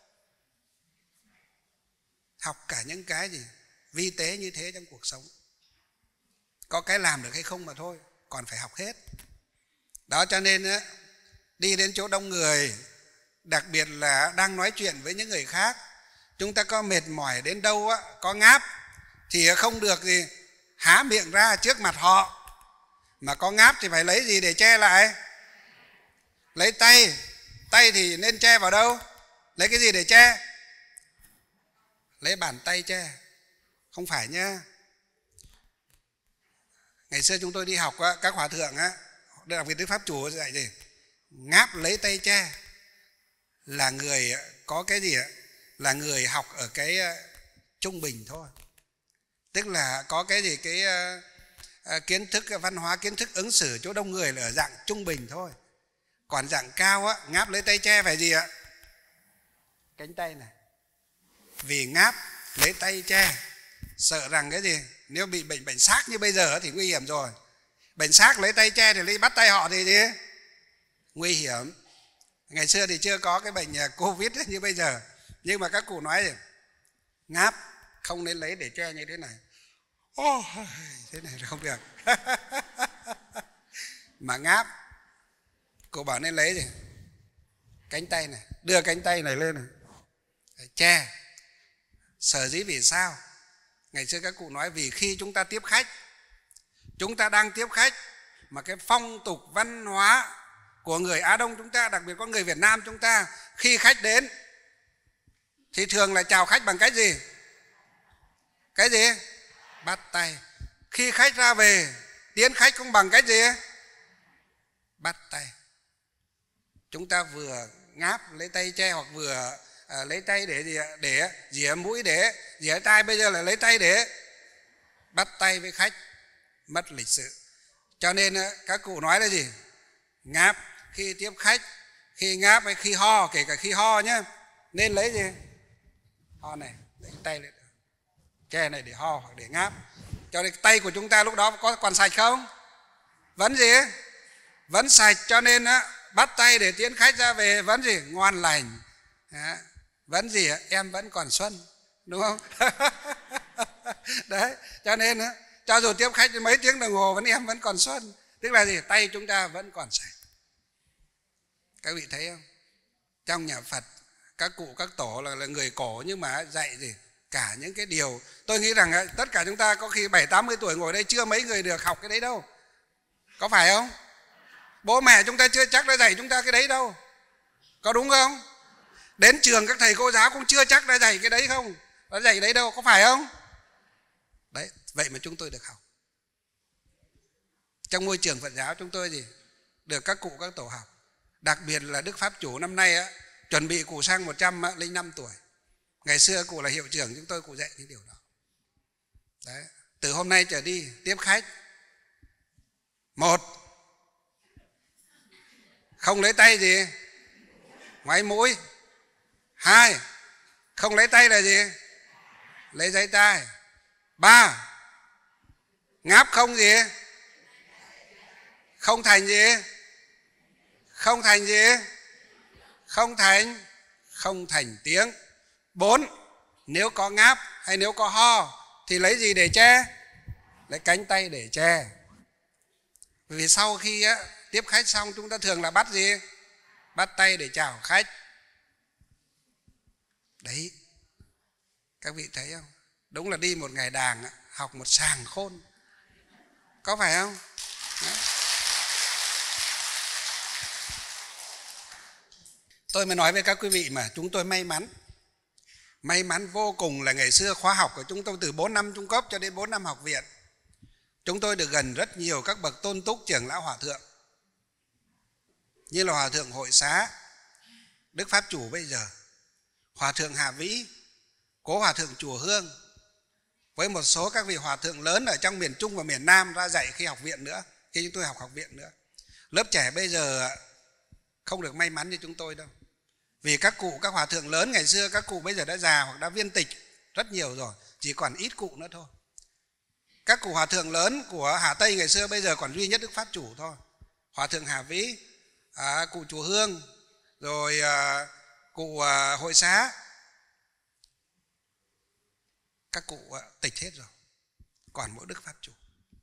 Học cả những cái gì vi tế như thế trong cuộc sống. Có cái làm được hay không mà thôi, còn phải học hết. Đó, cho nên đi đến chỗ đông người, đặc biệt là đang nói chuyện với những người khác, chúng ta có mệt mỏi đến đâu có ngáp thì không được gì há miệng ra trước mặt họ. Mà có ngáp thì phải lấy gì để che lại? Lấy tay. Tay thì nên che vào đâu? Lấy cái gì để che? Lấy bàn tay che. Không phải nhá. Ngày xưa chúng tôi đi học các hòa thượng đặc biệt Đức Pháp Chủ dạy gì? Ngáp lấy tay che là người có cái gì ạ? Là người học ở cái trung bình thôi. Tức là có cái gì, cái kiến thức văn hóa, kiến thức ứng xử chỗ đông người là ở dạng trung bình thôi. Còn dạng cao ngáp lấy tay che phải gì ạ? Cánh tay này. Vì ngáp lấy tay che sợ rằng cái gì, nếu bị bệnh xác như bây giờ thì nguy hiểm rồi. Bệnh xác lấy tay che thì lấy bắt tay họ thì gì? Nguy hiểm. Ngày xưa thì chưa có cái bệnh Covid như bây giờ, nhưng mà các cụ nói gì? Ngáp không nên lấy để che như thế này. Thế này là không được. Mà ngáp cụ bảo nên lấy gì? Cánh tay này, đưa cánh tay này lên này, che. Sở dĩ vì sao? Ngày xưa các cụ nói vì khi chúng ta tiếp khách, chúng ta đang tiếp khách, mà cái phong tục văn hóa của người Á Đông chúng ta, đặc biệt có người Việt Nam chúng ta, khi khách đến thì thường là chào khách bằng cách gì? Cái gì? Bắt tay. Khi khách ra về, tiến khách cũng bằng cách gì? bắt tay. Chúng ta vừa ngáp lấy tay che, hoặc vừa lấy tay để dỉa mũi, để dỉa tai, bây giờ là lấy tay để bắt tay với khách, mất lịch sự. Cho nên các cụ nói là gì? Ngáp khi tiếp khách, khi ngáp hay khi ho, kể cả khi ho nhá, nên lấy gì? Ho này, lấy tay lên che này để ho hoặc để ngáp. Cho nên tay của chúng ta lúc đó có còn sạch không? Vẫn gì? Vẫn sạch. Cho nên bắt tay để tiễn khách ra về vẫn gì? Ngon lành. Vẫn gì? Em vẫn còn xuân, đúng không? Đấy, cho nên cho dù tiếp khách mấy tiếng đồng hồ vẫn em vẫn còn xuân. Tức là gì? Tay chúng ta vẫn còn sạch. Các vị thấy không? Trong nhà Phật, các cụ các tổ là người cổ, nhưng mà dạy gì? Cả những cái điều, tôi nghĩ rằng tất cả chúng ta có khi 70-80 tuổi ngồi đây chưa mấy người được học cái đấy đâu. Có phải không? Bố mẹ chúng ta chưa chắc đã dạy chúng ta cái đấy đâu. Có đúng không? Đến trường các thầy cô giáo cũng chưa chắc đã dạy cái đấy không? Đã dạy đấy đâu, có phải không? Đấy, vậy mà chúng tôi được học. Trong môi trường Phật giáo chúng tôi gì? Được các cụ các tổ học. Đặc biệt là Đức Pháp Chủ năm nay chuẩn bị cụ sang 105 tuổi. Ngày xưa cụ là hiệu trưởng chúng tôi, cụ dạy những điều đó. Đấy, từ hôm nay trở đi tiếp khách, 1, không lấy tay gì? Ngoáy mũi. 2, không lấy tay là gì? Lấy giấy tai. 3, ngáp không gì? Không thành gì? Không thành gì? Không thành tiếng. 4, nếu có ngáp hay nếu có ho thì lấy gì để che? Lấy cánh tay để che. Vì sau khi tiếp khách xong chúng ta thường là bắt gì? Bắt tay để chào khách. Đấy, các vị thấy không? Đúng là đi một ngày đàng học một sàng khôn. Có phải không? Đấy. Tôi mới nói với các quý vị mà chúng tôi may mắn vô cùng là ngày xưa khóa học của chúng tôi từ 4 năm trung cấp cho đến 4 năm học viện. Chúng tôi được gần rất nhiều các bậc tôn túc trưởng lão hòa thượng, như là Hòa thượng Hội Xá, Đức Pháp Chủ bây giờ, Hòa thượng Hà Vĩ, Cố Hòa thượng Chùa Hương, với một số các vị hòa thượng lớn ở trong miền Trung và miền Nam ra dạy khi học viện nữa, khi chúng tôi học viện nữa. Lớp trẻ bây giờ không được may mắn như chúng tôi đâu. Vì các cụ, các hòa thượng lớn ngày xưa, các cụ bây giờ đã già hoặc đã viên tịch rất nhiều rồi, chỉ còn ít cụ nữa thôi. Các cụ hòa thượng lớn của Hà Tây ngày xưa bây giờ còn duy nhất Đức Pháp Chủ thôi. Hòa thượng Hà Vĩ, cụ Chùa Hương, rồi cụ Hội Xá, các cụ tịch hết rồi, còn mỗi Đức Pháp Chủ.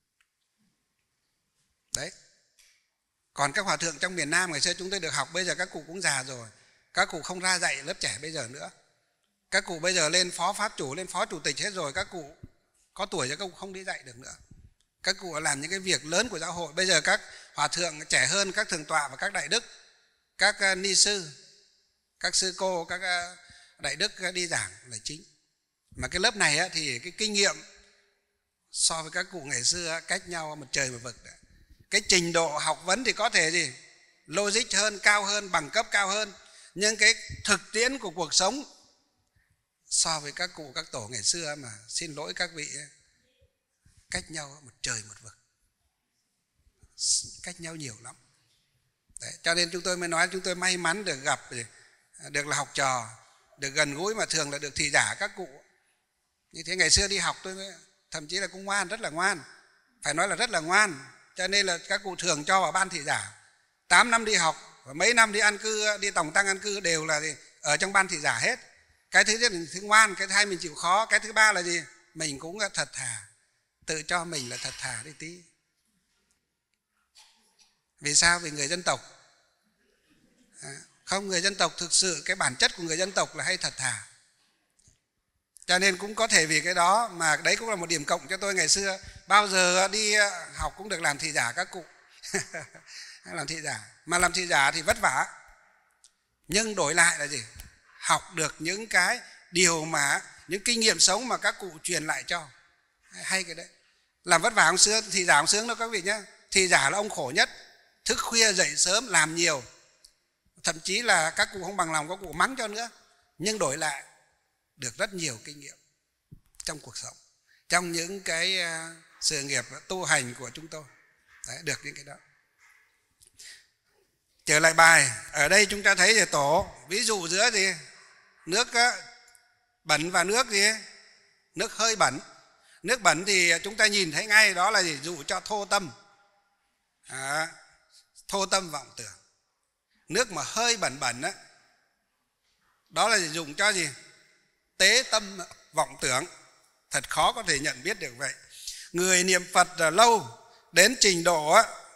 Đấy. Còn các hòa thượng trong miền Nam ngày xưa chúng tôi được học, bây giờ các cụ cũng già rồi, các cụ không ra dạy lớp trẻ bây giờ nữa. Các cụ bây giờ lên phó Pháp Chủ, lên phó chủ tịch hết rồi, các cụ có tuổi rồi, các cụ không đi dạy được nữa. Các cụ làm những cái việc lớn của giáo hội. Bây giờ các hòa thượng trẻ hơn, các thượng tọa và các đại đức, các ni sư, các sư cô, các đại đức đi giảng là chính. Mà cái lớp này thì cái kinh nghiệm so với các cụ ngày xưa cách nhau một trời một vực. Cái trình độ học vấn thì có thể gì logic hơn, cao hơn, bằng cấp cao hơn, nhưng cái thực tiễn của cuộc sống so với các cụ các tổ ngày xưa mà xin lỗi các vị, cách nhau một trời một vực, cách nhau nhiều lắm. Đấy, cho nên chúng tôi mới nói chúng tôi may mắn được gặp, được là học trò, được gần gũi, mà thường là được thị giả các cụ. Như thế ngày xưa đi học tôi thậm chí là cũng ngoan, rất là ngoan, phải nói là rất là ngoan. Cho nên là các cụ thường cho vào ban thị giả. 8 năm đi học và mấy năm đi ăn cư, đi tổng tăng ăn cư đều là gì? Ở trong ban thị giả hết. Cái thứ nhất là thứ ngoan, cái thứ hai mình chịu khó, cái thứ ba là gì? Mình cũng thật thà, tự cho mình là thật thà đi tí. Vì sao? Vì người dân tộc. Không, người dân tộc thực sự cái bản chất của người dân tộc là hay thật thà. Cho nên cũng có thể vì cái đó mà đấy cũng là một điểm cộng cho tôi ngày xưa. Bao giờ đi học cũng được làm thị giả các cụ. Làm thị giả. Mà làm thị giả thì vất vả. Nhưng đổi lại là gì? Học được những cái điều mà, những kinh nghiệm sống mà các cụ truyền lại cho. Hay cái đấy. Làm vất vả không sướng, thị giả không sướng đâu các vị nhé. Thị giả là ông khổ nhất. thức khuya dậy sớm làm nhiều, thậm chí là các cụ không bằng lòng, các cụ mắng cho nữa, nhưng đổi lại được rất nhiều kinh nghiệm trong cuộc sống, trong những cái sự nghiệp tu hành của chúng tôi. Đấy, được những cái đó. Trở lại bài, ở đây chúng ta thấy thì tổ ví dụ giữa gì? Nước bẩn và nước gì? Nước hơi bẩn. Nước bẩn thì chúng ta nhìn thấy ngay, đó là gì? Dụ cho thô tâm. Thô tâm vọng tưởng. Nước mà hơi bẩn bẩn đó, đó là dùng cho gì? Tế tâm vọng tưởng. Thật khó có thể nhận biết được vậy. Người niệm Phật lâu đến trình độ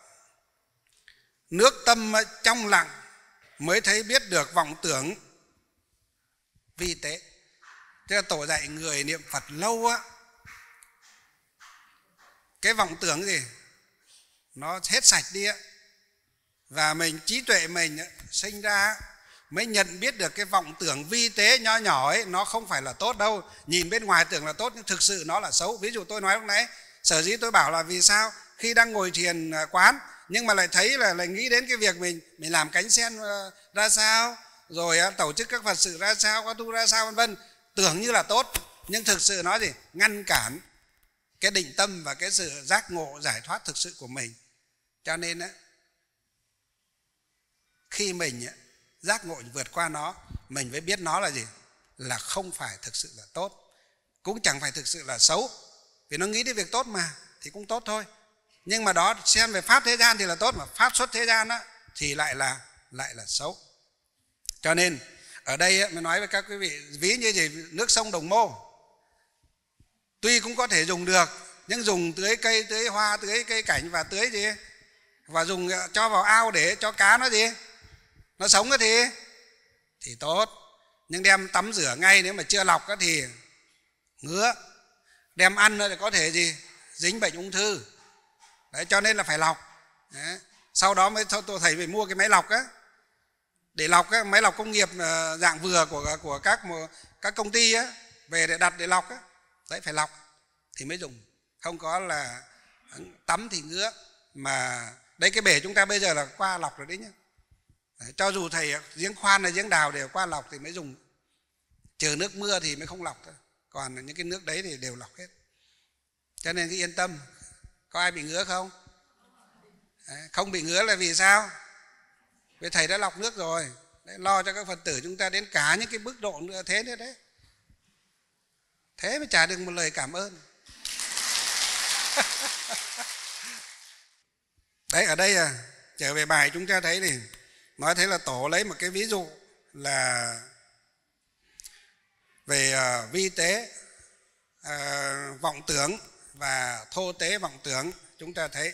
nước tâm trong lặng mới thấy biết được vọng tưởng vi tế. Thế là tổ dạy người niệm Phật lâu á, cái vọng tưởng gì nó hết sạch đi á, và mình trí tuệ mình sinh ra mới nhận biết được cái vọng tưởng vi tế nho nhỏ ấy, nó không phải là tốt đâu. Nhìn bên ngoài tưởng là tốt nhưng thực sự nó là xấu. Ví dụ tôi nói lúc nãy, sở dĩ tôi bảo là vì sao khi đang ngồi thiền quán nhưng mà lại thấy là lại nghĩ đến cái việc mình làm cánh sen ra sao, rồi tổ chức các Phật sự ra sao, có tu ra sao, vân vân, tưởng như là tốt nhưng thực sự nó gì? Ngăn cản cái định tâm và cái sự giác ngộ giải thoát thực sự của mình. Cho nên khi mình giác ngộ vượt qua nó, mình mới biết nó là gì? Là không phải thực sự là tốt, cũng chẳng phải thực sự là xấu. Vì nó nghĩ đến việc tốt mà thì cũng tốt thôi. Nhưng mà đó, xem về pháp thế gian thì là tốt, mà pháp xuất thế gian thì lại là xấu. Cho nên ở đây mới nói với các quý vị, ví như gì? Nước sông Đồng Mô tuy cũng có thể dùng được, nhưng dùng tưới cây, tưới hoa, tưới cây cảnh và tưới gì, và dùng cho vào ao để cho cá nó gì, nó sống thì tốt. Nhưng đem tắm rửa ngay nếu mà chưa lọc thì ngứa. Đem ăn thì có thể gì? Dính bệnh ung thư. Đấy, cho nên là phải lọc. Đấy. Sau đó mới tôi thầy phải mua cái máy lọc để lọc máy lọc công nghiệp dạng vừa của các công ty về để đặt để lọc đấy, phải lọc thì mới dùng. Không có là tắm thì ngứa. Mà đấy, cái bể chúng ta bây giờ là qua lọc rồi đấy nhá. Đấy, cho dù thầy giếng khoan hay giếng đào đều qua lọc thì mới dùng. Trừ nước mưa thì mới không lọc thôi. Còn những cái nước đấy thì đều lọc hết. Cho nên cứ yên tâm. Có ai bị ngứa không? Đấy, không bị ngứa là vì sao? Vì thầy đã lọc nước rồi. Đấy, lo cho các Phật tử chúng ta đến cả những cái mức độ nữa thế nữa đấy. Thế mới trả được một lời cảm ơn. Đấy, ở đây trở về bài chúng ta thấy thì nói thế là tổ lấy một cái ví dụ là về vi tế vọng tưởng và thô tế vọng tưởng. Chúng ta thấy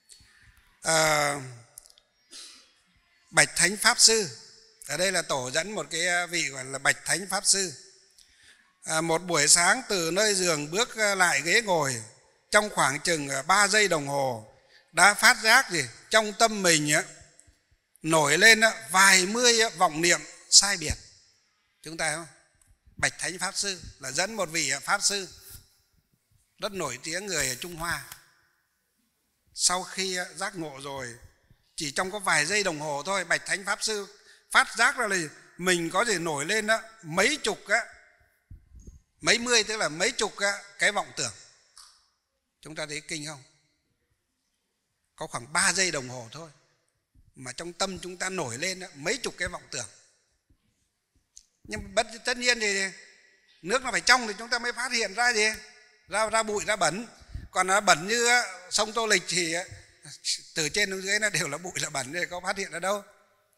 Bạch Thánh Pháp Sư, ở đây là tổ dẫn một cái vị gọi là Bạch Thánh Pháp Sư. Một buổi sáng từ nơi giường bước lại ghế ngồi, trong khoảng chừng 3 giây đồng hồ đã phát giác gì trong tâm mình nổi lên vài mươi vọng niệm sai biệt. Chúng ta thấy không? Bạch Thánh Pháp Sư là dẫn một vị Pháp Sư rất nổi tiếng người ở Trung Hoa. Sau khi giác ngộ rồi, chỉ trong có vài giây đồng hồ thôi, Bạch Thánh Pháp Sư phát giác ra là mình có thể nổi lên mấy chục mấy mươi, tức là mấy chục cái vọng tưởng. Chúng ta thấy kinh không? Có khoảng 3 giây đồng hồ thôi mà trong tâm chúng ta nổi lên mấy chục cái vọng tưởng. Nhưng tất nhiên thì nước nó phải trong thì chúng ta mới phát hiện ra gì? Ra bụi, ra bẩn. Còn nó bẩn như sông Tô Lịch thì từ trên đến dưới nó đều là bụi, là bẩn, thì có phát hiện ra đâu.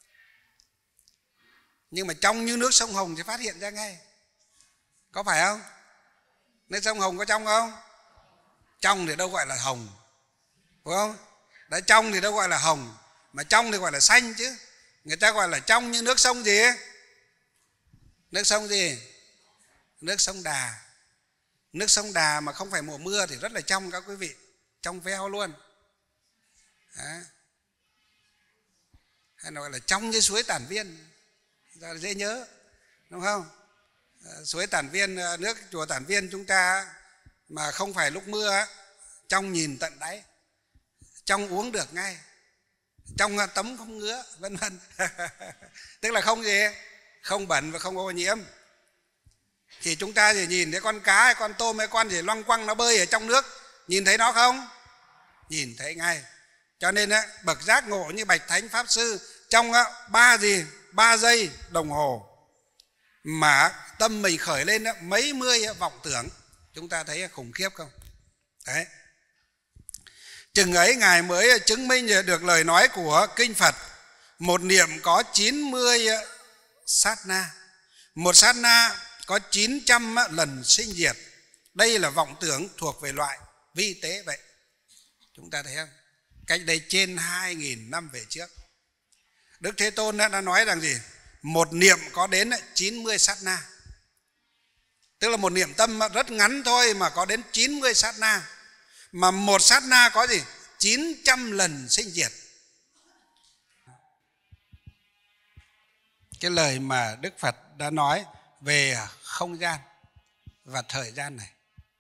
Nhưng mà trong như nước sông Hồng thì phát hiện ra ngay. Có phải không? Nước sông Hồng có trong không? Trong thì đâu gọi là hồng, đúng không? Đấy, trong thì đâu gọi là hồng, mà trong thì gọi là xanh chứ. Người ta gọi là trong như nước sông gì? Nước sông gì? Nước sông Đà. Nước sông Đà mà không phải mùa mưa thì rất là trong các quý vị, trong veo luôn. Đấy. Hay nói là trong như suối Tản Viên, ra dễ nhớ, đúng không? Suối Tản Viên, nước chùa Tản Viên chúng ta mà không phải lúc mưa trong nhìn tận đáy, trong uống được ngay. trong tấm không ngứa, vân vân. Tức là không gì, không bẩn và không ô nhiễm. Thì chúng ta thì nhìn thấy con cá hay con tôm hay con gì loăng quăng nó bơi ở trong nước, nhìn thấy nó không? Nhìn thấy ngay. Cho nên bậc giác ngộ như Bạch Thánh Pháp Sư, trong 3 giây đồng hồ mà tâm mình khởi lên mấy mươi vọng tưởng, chúng ta thấy khủng khiếp không? Đấy. Chừng ấy Ngài mới chứng minh được lời nói của Kinh Phật: một niệm có 90 sát na, một sát na có 900 lần sinh diệt. Đây là vọng tưởng thuộc về loại vi tế vậy. Chúng ta thấy không? Cách đây trên 2.000 năm về trước, Đức Thế Tôn đã nói rằng gì? Một niệm có đến 90 sát na. Tức là một niệm tâm rất ngắn thôi mà có đến 90 sát na. Mà một sát na có gì? 900 lần sinh diệt. Cái lời mà Đức Phật đã nói về không gian và thời gian này,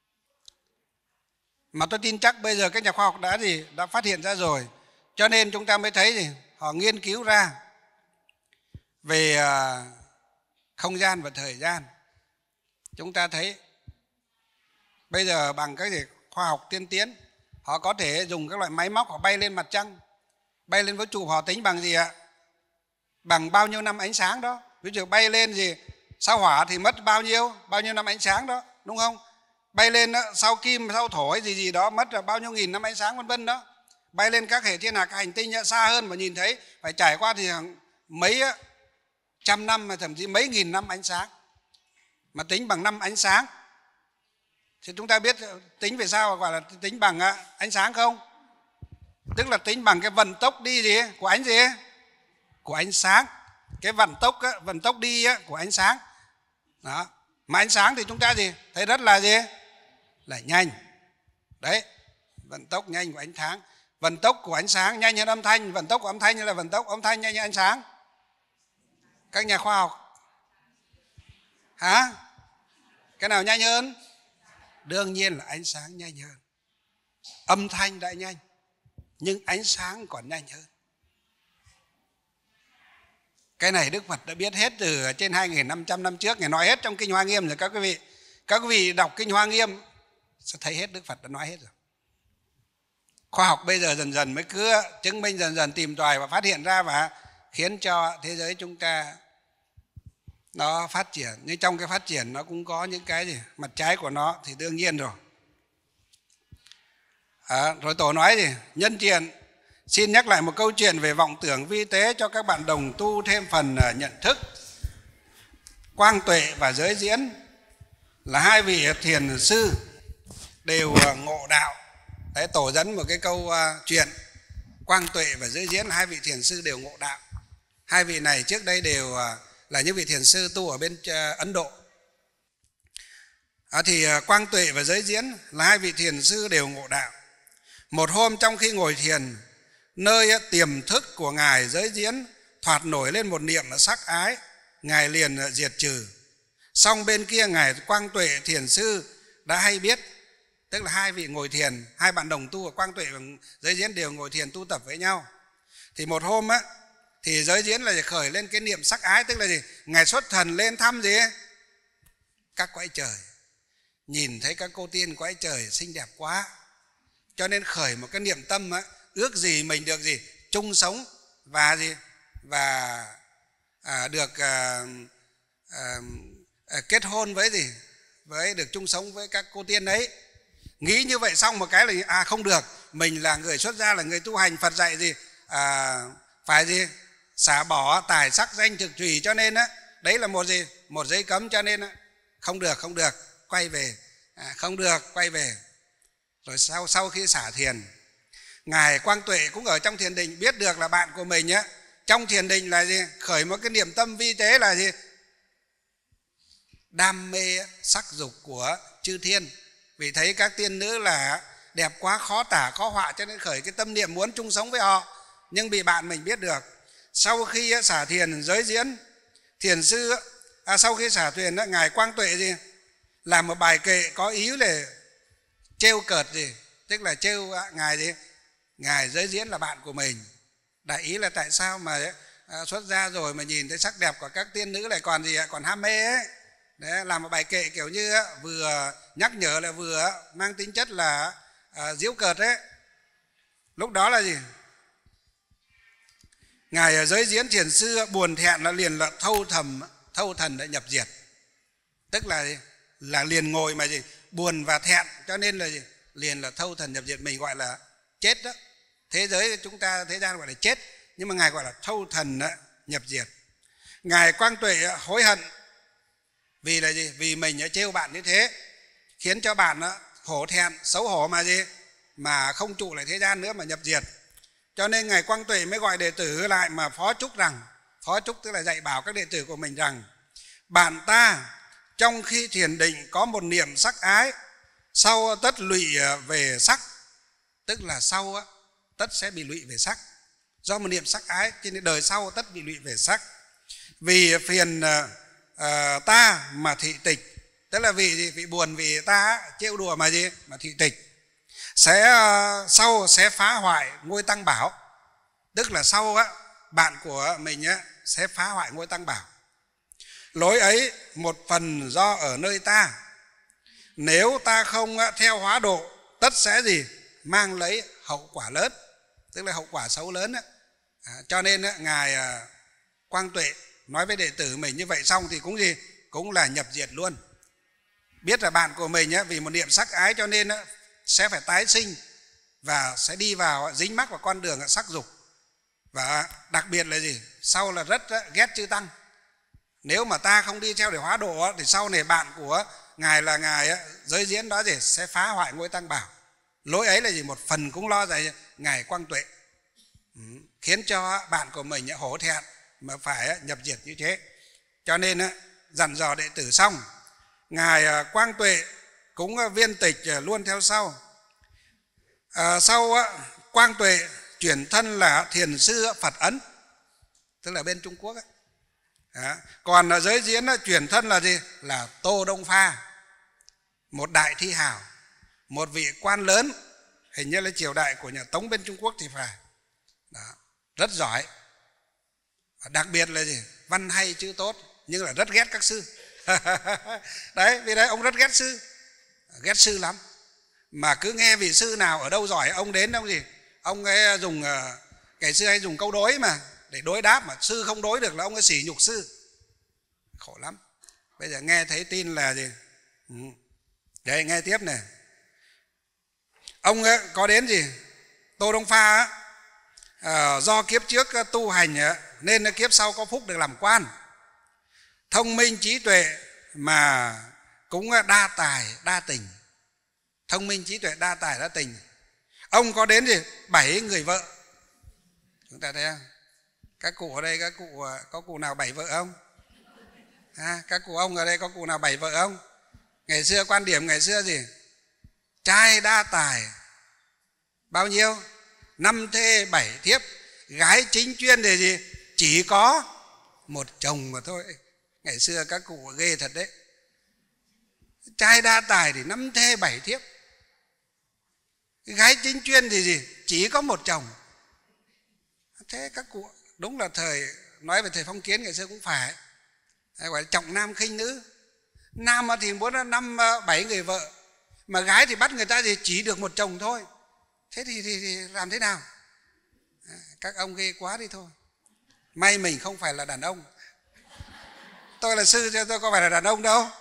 mà tôi tin chắc bây giờ các nhà khoa học đã phát hiện ra rồi. Cho nên chúng ta mới thấy gì? Họ nghiên cứu ra về không gian và thời gian. Chúng ta thấy bây giờ bằng cái gì khoa học tiên tiến, họ có thể dùng các loại máy móc, họ bay lên mặt trăng, bay lên vũ trụ, họ tính bằng gì ạ? Bằng bao nhiêu năm ánh sáng đó. Ví dụ bay lên gì sao Hỏa thì mất bao nhiêu năm ánh sáng đó, đúng không? Bay lên sao Kim, sao Thổ hay gì đó mất bao nhiêu nghìn năm ánh sáng, vân vân đó. Bay lên các hệ thiên hà, các hành tinh xa hơn mà nhìn thấy phải trải qua thì mấy trăm năm mà thậm chí mấy nghìn năm ánh sáng. Mà tính bằng năm ánh sáng thì chúng ta biết tính về sao gọi là tính bằng ánh sáng không? Tức là tính bằng cái vận tốc đi gì của ánh gì? Của ánh sáng. Cái vận tốc đi của ánh sáng. Đó. Mà ánh sáng thì chúng ta gì? Thấy rất là gì? Là nhanh. Đấy, vận tốc nhanh của ánh sáng. Vận tốc của ánh sáng nhanh hơn âm thanh. Vận tốc của âm thanh là vận tốc âm thanh nhanh hơn ánh sáng. Các nhà khoa học hả? Cái nào nhanh hơn? Đương nhiên là ánh sáng nhanh hơn. Âm thanh đã nhanh, nhưng ánh sáng còn nhanh hơn. Cái này Đức Phật đã biết hết từ trên 2.500 năm trước. Ngài nói hết trong Kinh Hoa Nghiêm rồi các quý vị. Các quý vị đọc Kinh Hoa Nghiêm sẽ thấy hết, Đức Phật đã nói hết rồi. Khoa học bây giờ dần dần mới cứ chứng minh, dần dần tìm tòi và phát hiện ra, và khiến cho thế giới chúng ta nó phát triển. Nhưng trong cái phát triển nó cũng có những cái gì mặt trái của nó thì đương nhiên rồi. Rồi Tổ nói gì? Nhân tiện xin nhắc lại một câu chuyện về vọng tưởng vi tế cho các bạn đồng tu thêm phần nhận thức. Quang Tuệ và Giới Diễn là hai vị thiền sư đều ngộ đạo. Đấy, Tổ dẫn một cái câu chuyện Quang Tuệ và Giới Diễn là hai vị thiền sư đều ngộ đạo. Hai vị này trước đây đều là những vị thiền sư tu ở bên Ấn Độ. Thì Quang Tuệ và Giới Diễn là hai vị thiền sư đều ngộ đạo. Một hôm trong khi ngồi thiền, nơi tiềm thức của Ngài Giới Diễn thoạt nổi lên một niệm sắc ái, Ngài liền diệt trừ. Song bên kia Ngài Quang Tuệ thiền sư đã hay biết, tức là hai vị ngồi thiền, hai bạn đồng tu của Quang Tuệ và Giới Diễn đều ngồi thiền tu tập với nhau. Thì một hôm thì Giới Diễn là khởi lên cái niệm sắc ái, tức là gì? Ngài xuất thần lên thăm gì? Các cõi trời, nhìn thấy các cô tiên cõi trời xinh đẹp quá, cho nên khởi một cái niệm tâm ước gì mình được gì? Chung sống và gì? Và được kết hôn với gì? Với được chung sống với các cô tiên đấy. Nghĩ như vậy xong một cái là không được, mình là người xuất gia, là người tu hành, Phật dạy gì? Phải gì? Xả bỏ tài sắc danh thực thùy, cho nên đấy là một gì? Một giới cấm, cho nên không được, quay về. Không được, quay về. Rồi sau khi xả thiền, Ngài Quang Tuệ cũng ở trong thiền định, biết được là bạn của mình trong thiền định là gì? Khởi một cái niệm tâm vi tế là gì? Đam mê sắc dục của chư thiên. Vì thấy các tiên nữ là đẹp quá, khó tả khó họa, cho nên khởi cái tâm niệm muốn chung sống với họ. Nhưng bị bạn mình biết được. Sau khi xả thiền, Giới Diễn thiền sư sau khi xả thiền, Ngài Quang Tuệ gì? Làm một bài kệ có ý là trêu cợt gì? Tức là trêu Ngài gì? Ngài Giới Diễn là bạn của mình. Đại ý là tại sao mà xuất gia rồi mà nhìn thấy sắc đẹp của các tiên nữ lại còn gì ạ? Còn ham mê ấy. Đấy, làm một bài kệ kiểu như vừa nhắc nhở lại vừa mang tính chất là giễu cợt ấy. Lúc đó là gì? Ngài Giới Diễn Thiền Sư buồn thẹn là liền là thâu thần đã nhập diệt. Tức là gì? Là liền ngồi mà gì? Buồn và thẹn, cho nên là gì? Liền là thâu thần nhập diệt. Mình gọi là chết đó. Thế giới chúng ta, thế gian gọi là chết, nhưng mà Ngài gọi là thâu thần nhập diệt. Ngài Quang Tuệ hối hận vì là gì? Vì mình đã trêu bạn như thế, khiến cho bạn hổ thẹn, xấu hổ mà gì? Mà không trụ lại thế gian nữa mà nhập diệt. Cho nên Ngài Quang Tuệ mới gọi đệ tử lại mà phó chúc rằng, phó chúc tức là dạy bảo các đệ tử của mình rằng: bạn ta trong khi thiền định có một niệm sắc ái, sau tất lụy về sắc. Tức là sau tất sẽ bị lụy về sắc. Do một niệm sắc ái cho nên đời sau tất bị lụy về sắc. Vì phiền ta mà thị tịch. Tức là vì gì? Vì buồn vì ta trêu đùa mà gì? Mà thị tịch. Sau sẽ phá hoại ngôi Tăng Bảo. Tức là sau bạn của mình sẽ phá hoại ngôi Tăng Bảo. Lối ấy một phần do ở nơi ta. Nếu ta không theo hóa độ, tất sẽ gì? Mang lấy hậu quả lớn. Tức là hậu quả xấu lớn. Cho nên Ngài Quang Tuệ nói với đệ tử mình như vậy xong thì cũng gì? Cũng là nhập diệt luôn. Biết là bạn của mình vì một niệm sắc ái cho nên sẽ phải tái sinh và sẽ đi vào dính mắc vào con đường sắc dục. Và đặc biệt là gì? Sau là rất ghét chư Tăng. Nếu mà ta không đi theo để hóa độ thì sau này bạn của Ngài là Ngài Giới Diễn đó gì? Sẽ phá hoại ngôi Tăng Bảo. Lỗi ấy là gì? Một phần cũng lo rằng Ngài Quang Tuệ khiến cho bạn của mình hổ thẹn mà phải nhập diệt như thế. Cho nên dặn dò đệ tử xong, Ngài Quang Tuệ cũng viên tịch luôn theo sau. Sau Quang Tuệ chuyển thân là Thiền Sư Phật Ấn, tức là bên Trung Quốc ấy. Còn Giới Diễn chuyển thân là gì? Là Tô Đông Pha, một đại thi hào, một vị quan lớn, hình như là triều đại của nhà Tống bên Trung Quốc thì phải. Đó, rất giỏi. Đặc biệt là gì? Văn hay chữ tốt, nhưng là rất ghét các sư. Đấy, vì đấy ông rất ghét sư lắm. Mà cứ nghe vị sư nào ở đâu giỏi ông đến ông gì? Ông ấy dùng, ngày xưa hay dùng câu đối mà để đối đáp, mà sư không đối được là ông ấy sỉ nhục sư. Khổ lắm. Bây giờ nghe thấy tin là gì? Đấy, nghe tiếp này. Ông ấy có đến gì? Tô Đông Pha do kiếp trước tu hành nên kiếp sau có phúc được làm quan. Thông minh trí tuệ mà cũng đa tài đa tình. Thông minh trí tuệ đa tài đa tình. Ông có đến gì? 7 người vợ. Chúng ta thấy không? Các cụ ở đây, các cụ có cụ nào 7 vợ không? Các cụ ông ở đây có cụ nào 7 vợ không? Ngày xưa quan điểm ngày xưa gì? Trai đa tài bao nhiêu? 5 thê 7 thiếp. Gái chính chuyên để gì? Chỉ có một chồng mà thôi. Ngày xưa các cụ ghê thật đấy. Trai đa tài thì 5 thê 7 thiếp. Gái chính chuyên thì gì? Chỉ có một chồng. Thế các cụ đúng là thời, nói về thời phong kiến ngày xưa cũng phải, gọi là trọng nam khinh nữ. Nam thì muốn 5-7 người vợ, mà gái thì bắt người ta gì? Chỉ được một chồng thôi. Thế thì làm thế nào? Các ông ghê quá đi thôi. May mình không phải là đàn ông. Tôi là sư chứ tôi có phải là đàn ông đâu.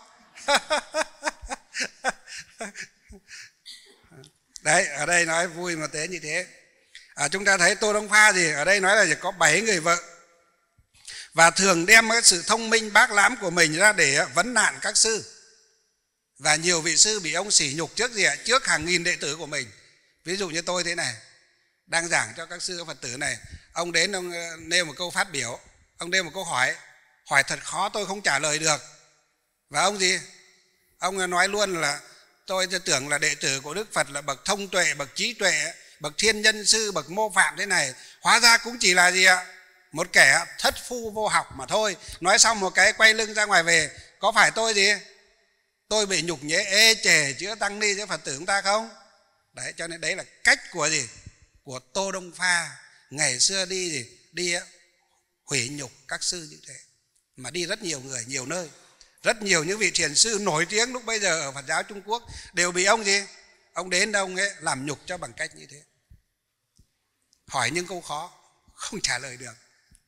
Đấy, ở đây nói vui một tế như thế. Chúng ta thấy Tô Đông Pha gì? Ở đây nói là có 7 người vợ. Và thường đem cái sự thông minh bác lãm của mình ra để vấn nạn các sư. Và nhiều vị sư bị ông sỉ nhục trước gì ạ? Trước hàng nghìn đệ tử của mình. Ví dụ như tôi thế này, đang giảng cho các sư các Phật tử này, ông đến ông nêu một câu phát biểu, ông nêu một câu hỏi thật khó tôi không trả lời được. Và ông gì? Ông nói luôn là tôi tưởng là đệ tử của Đức Phật là bậc thông tuệ, bậc trí tuệ, bậc thiên nhân sư, bậc mô phạm thế này. Hóa ra cũng chỉ là gì ạ? Một kẻ thất phu vô học mà thôi. Nói xong một cái quay lưng ra ngoài về. Có phải tôi gì? Tôi bị nhục nhễ ê chề chữa tăng ni chữa Phật tử chúng ta không? Đấy, cho nên đấy là cách của gì? Của Tô Đông Pha ngày xưa đi hủy nhục các sư như thế, mà đi rất nhiều người, nhiều nơi. Rất nhiều những vị thiền sư nổi tiếng lúc bây giờ ở Phật giáo Trung Quốc đều bị ông ông đến đâu ấy làm nhục cho bằng cách như thế. Hỏi những câu khó không trả lời được,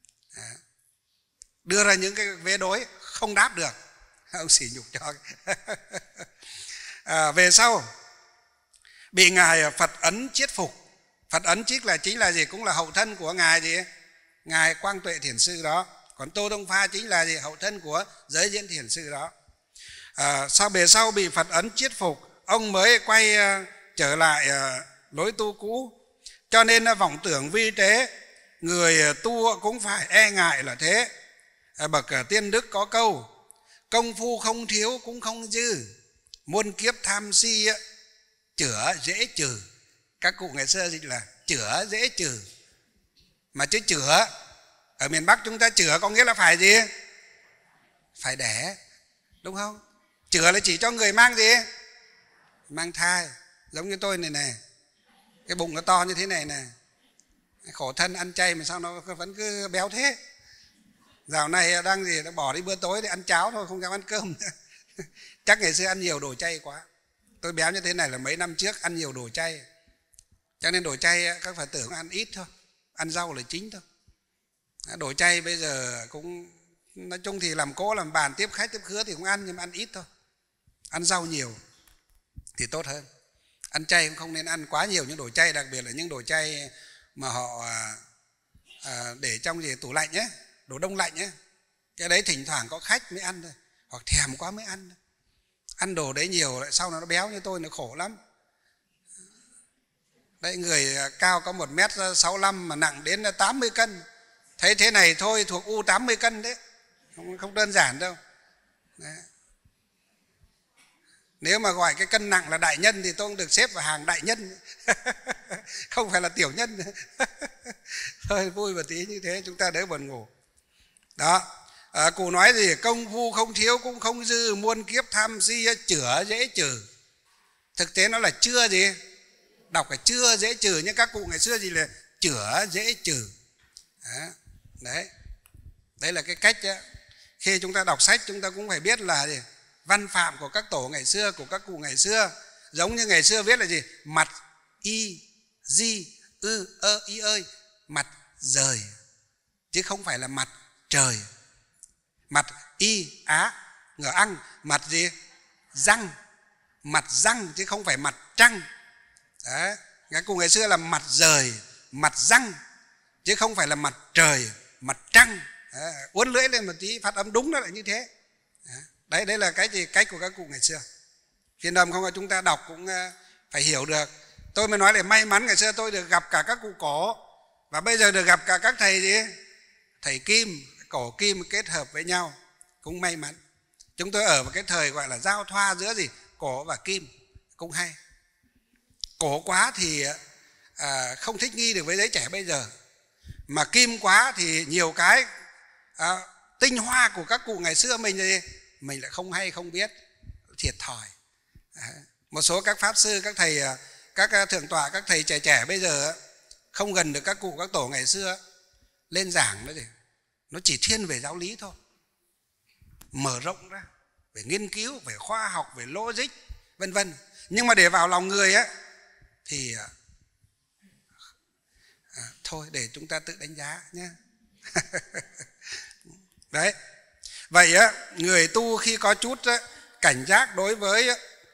đưa ra những cái vế đối không đáp được, ông sỉ nhục cho. Về sau bị ngài Phật Ấn chiết phục. Phật Ấn chiết chính là gì? Cũng là hậu thân của ngài ngài Quang Tuệ Thiền sư đó. Còn Tô Đông Pha chính là hậu thân của Giới Diễn Thiền sư đó. Về sau bị Phật Ấn chiết phục, ông mới quay trở lại lối tu cũ. Cho nên vọng tưởng vi tế, người tu cũng phải e ngại là thế. Bậc tiên đức có câu: công phu không thiếu cũng không dư, muôn kiếp tham si chữa dễ trừ. Các cụ ngày xưa dịch là chữa dễ trừ. Mà chữ chữa ở miền Bắc chúng ta chữa có nghĩa là phải gì? Phải đẻ, đúng không? Chữa là chỉ cho người mang gì? Mang thai. Giống như tôi này, cái bụng nó to như thế này nè, khổ thân ăn chay mà sao nó vẫn cứ béo thế. Dạo này đang nó bỏ đi bữa tối thì ăn cháo thôi, không dám ăn cơm. Chắc ngày xưa ăn nhiều đồ chay quá. Tôi béo như thế này là mấy năm trước ăn nhiều đồ chay. Cho nên đồ chay các Phật tử ăn ít thôi, ăn rau là chính thôi. Đồ chay bây giờ cũng nói chung thì làm cỗ làm bàn tiếp khách tiếp khứa thì cũng ăn, nhưng mà ăn ít thôi. Ăn rau nhiều thì tốt hơn. Ăn chay cũng không nên ăn quá nhiều những đồ chay, đặc biệt là những đồ chay mà họ để trong tủ lạnh ấy, đồ đông lạnh ấy. Cái đấy thỉnh thoảng có khách mới ăn thôi, hoặc thèm quá mới ăn thôi. Ăn đồ đấy nhiều lại sau nó béo như tôi nó khổ lắm. Đấy, người cao có 1m65 mà nặng đến 80 cân. Thấy thế này thôi thuộc U 80 cân đấy, không đơn giản đâu. Đấy. Nếu mà gọi cái cân nặng là đại nhân thì tôi cũng được xếp vào hàng đại nhân. Không phải là tiểu nhân. Thôi vui một tí như thế chúng ta đỡ buồn ngủ. Đó, cụ nói gì? Công phu không thiếu cũng không dư, muôn kiếp tham si chữa dễ trừ. Thực tế nó là chưa đọc là chưa dễ trừ, nhưng các cụ ngày xưa là chữa dễ trừ. Đấy, đấy là cái cách khi chúng ta đọc sách chúng ta cũng phải biết là văn phạm của các tổ ngày xưa, của các cụ ngày xưa. Giống như ngày xưa viết là gì? Mặt y di ư ơ y ơi, mặt rời, chứ không phải là mặt trời. Mặt y á ngờ ăn, mặt gì? Răng, mặt răng chứ không phải mặt trăng. Đấy, các cụ ngày xưa là mặt rời, mặt răng, chứ không phải là mặt trời, mặt trăng. Đấy, uốn lưỡi lên một tí phát âm đúng nó lại như thế. Đấy là cái cách của các cụ ngày xưa. Phiên âm không là chúng ta đọc cũng phải hiểu được. Tôi mới nói là may mắn ngày xưa tôi được gặp cả các cụ cổ, và bây giờ được gặp cả các thầy thầy Kim, cổ Kim kết hợp với nhau, cũng may mắn. Chúng tôi ở một cái thời gọi là giao thoa giữa cổ và Kim, cũng hay. Cổ quá thì không thích nghi được với giới trẻ bây giờ, mà Kim quá thì nhiều cái tinh hoa của các cụ ngày xưa mình lại không hay không biết, thiệt thòi. Một số các pháp sư, các thầy, các thượng tọa, các thầy trẻ bây giờ không gần được các cụ các tổ ngày xưa, lên giảng nó chỉ thiên về giáo lý thôi, mở rộng ra về nghiên cứu, về khoa học, về logic vân vân. Nhưng mà để vào lòng người thì thôi để chúng ta tự đánh giá nhé. Đấy. Vậy người tu khi có chút cảnh giác đối với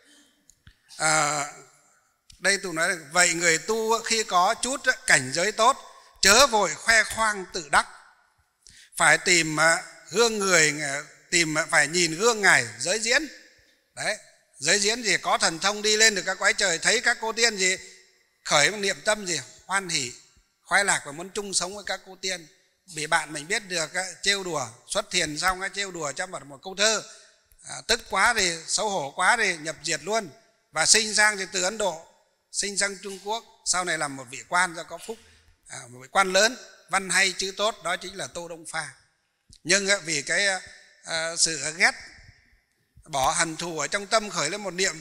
đây tôi nói là, vậy người tu khi có chút cảnh giới tốt, chớ vội khoe khoang tự đắc, phải tìm gương người, phải nhìn gương ngài Giới Diễn. Đấy, Giới Diễn có thần thông đi lên được các cõi trời, thấy các cô tiên khởi niệm tâm hoan hỷ khoái lạc và muốn chung sống với các cô tiên. Bị bạn mình biết được trêu đùa, xuất thiền xong trêu đùa cho một câu thơ, tức quá thì xấu hổ quá thì nhập diệt luôn, và sinh sang từ Ấn Độ sinh sang Trung Quốc, sau này làm một vị quan do có phúc, một vị quan lớn, văn hay chữ tốt, đó chính là Tô Đông Pha. Nhưng vì cái sự ghét bỏ hằn thù ở trong tâm, khởi lên một niệm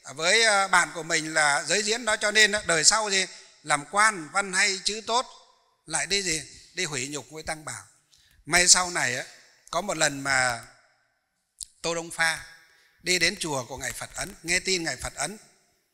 với bạn của mình là Giới Diễn đó, cho nên đời sau làm quan văn hay chữ tốt, lại đi gì, đi hủy nhục với Tăng Bảo. May sau này á, có một lần mà Tô Đông Pha đi đến chùa của ngài Phật Ấn, nghe tin ngài Phật Ấn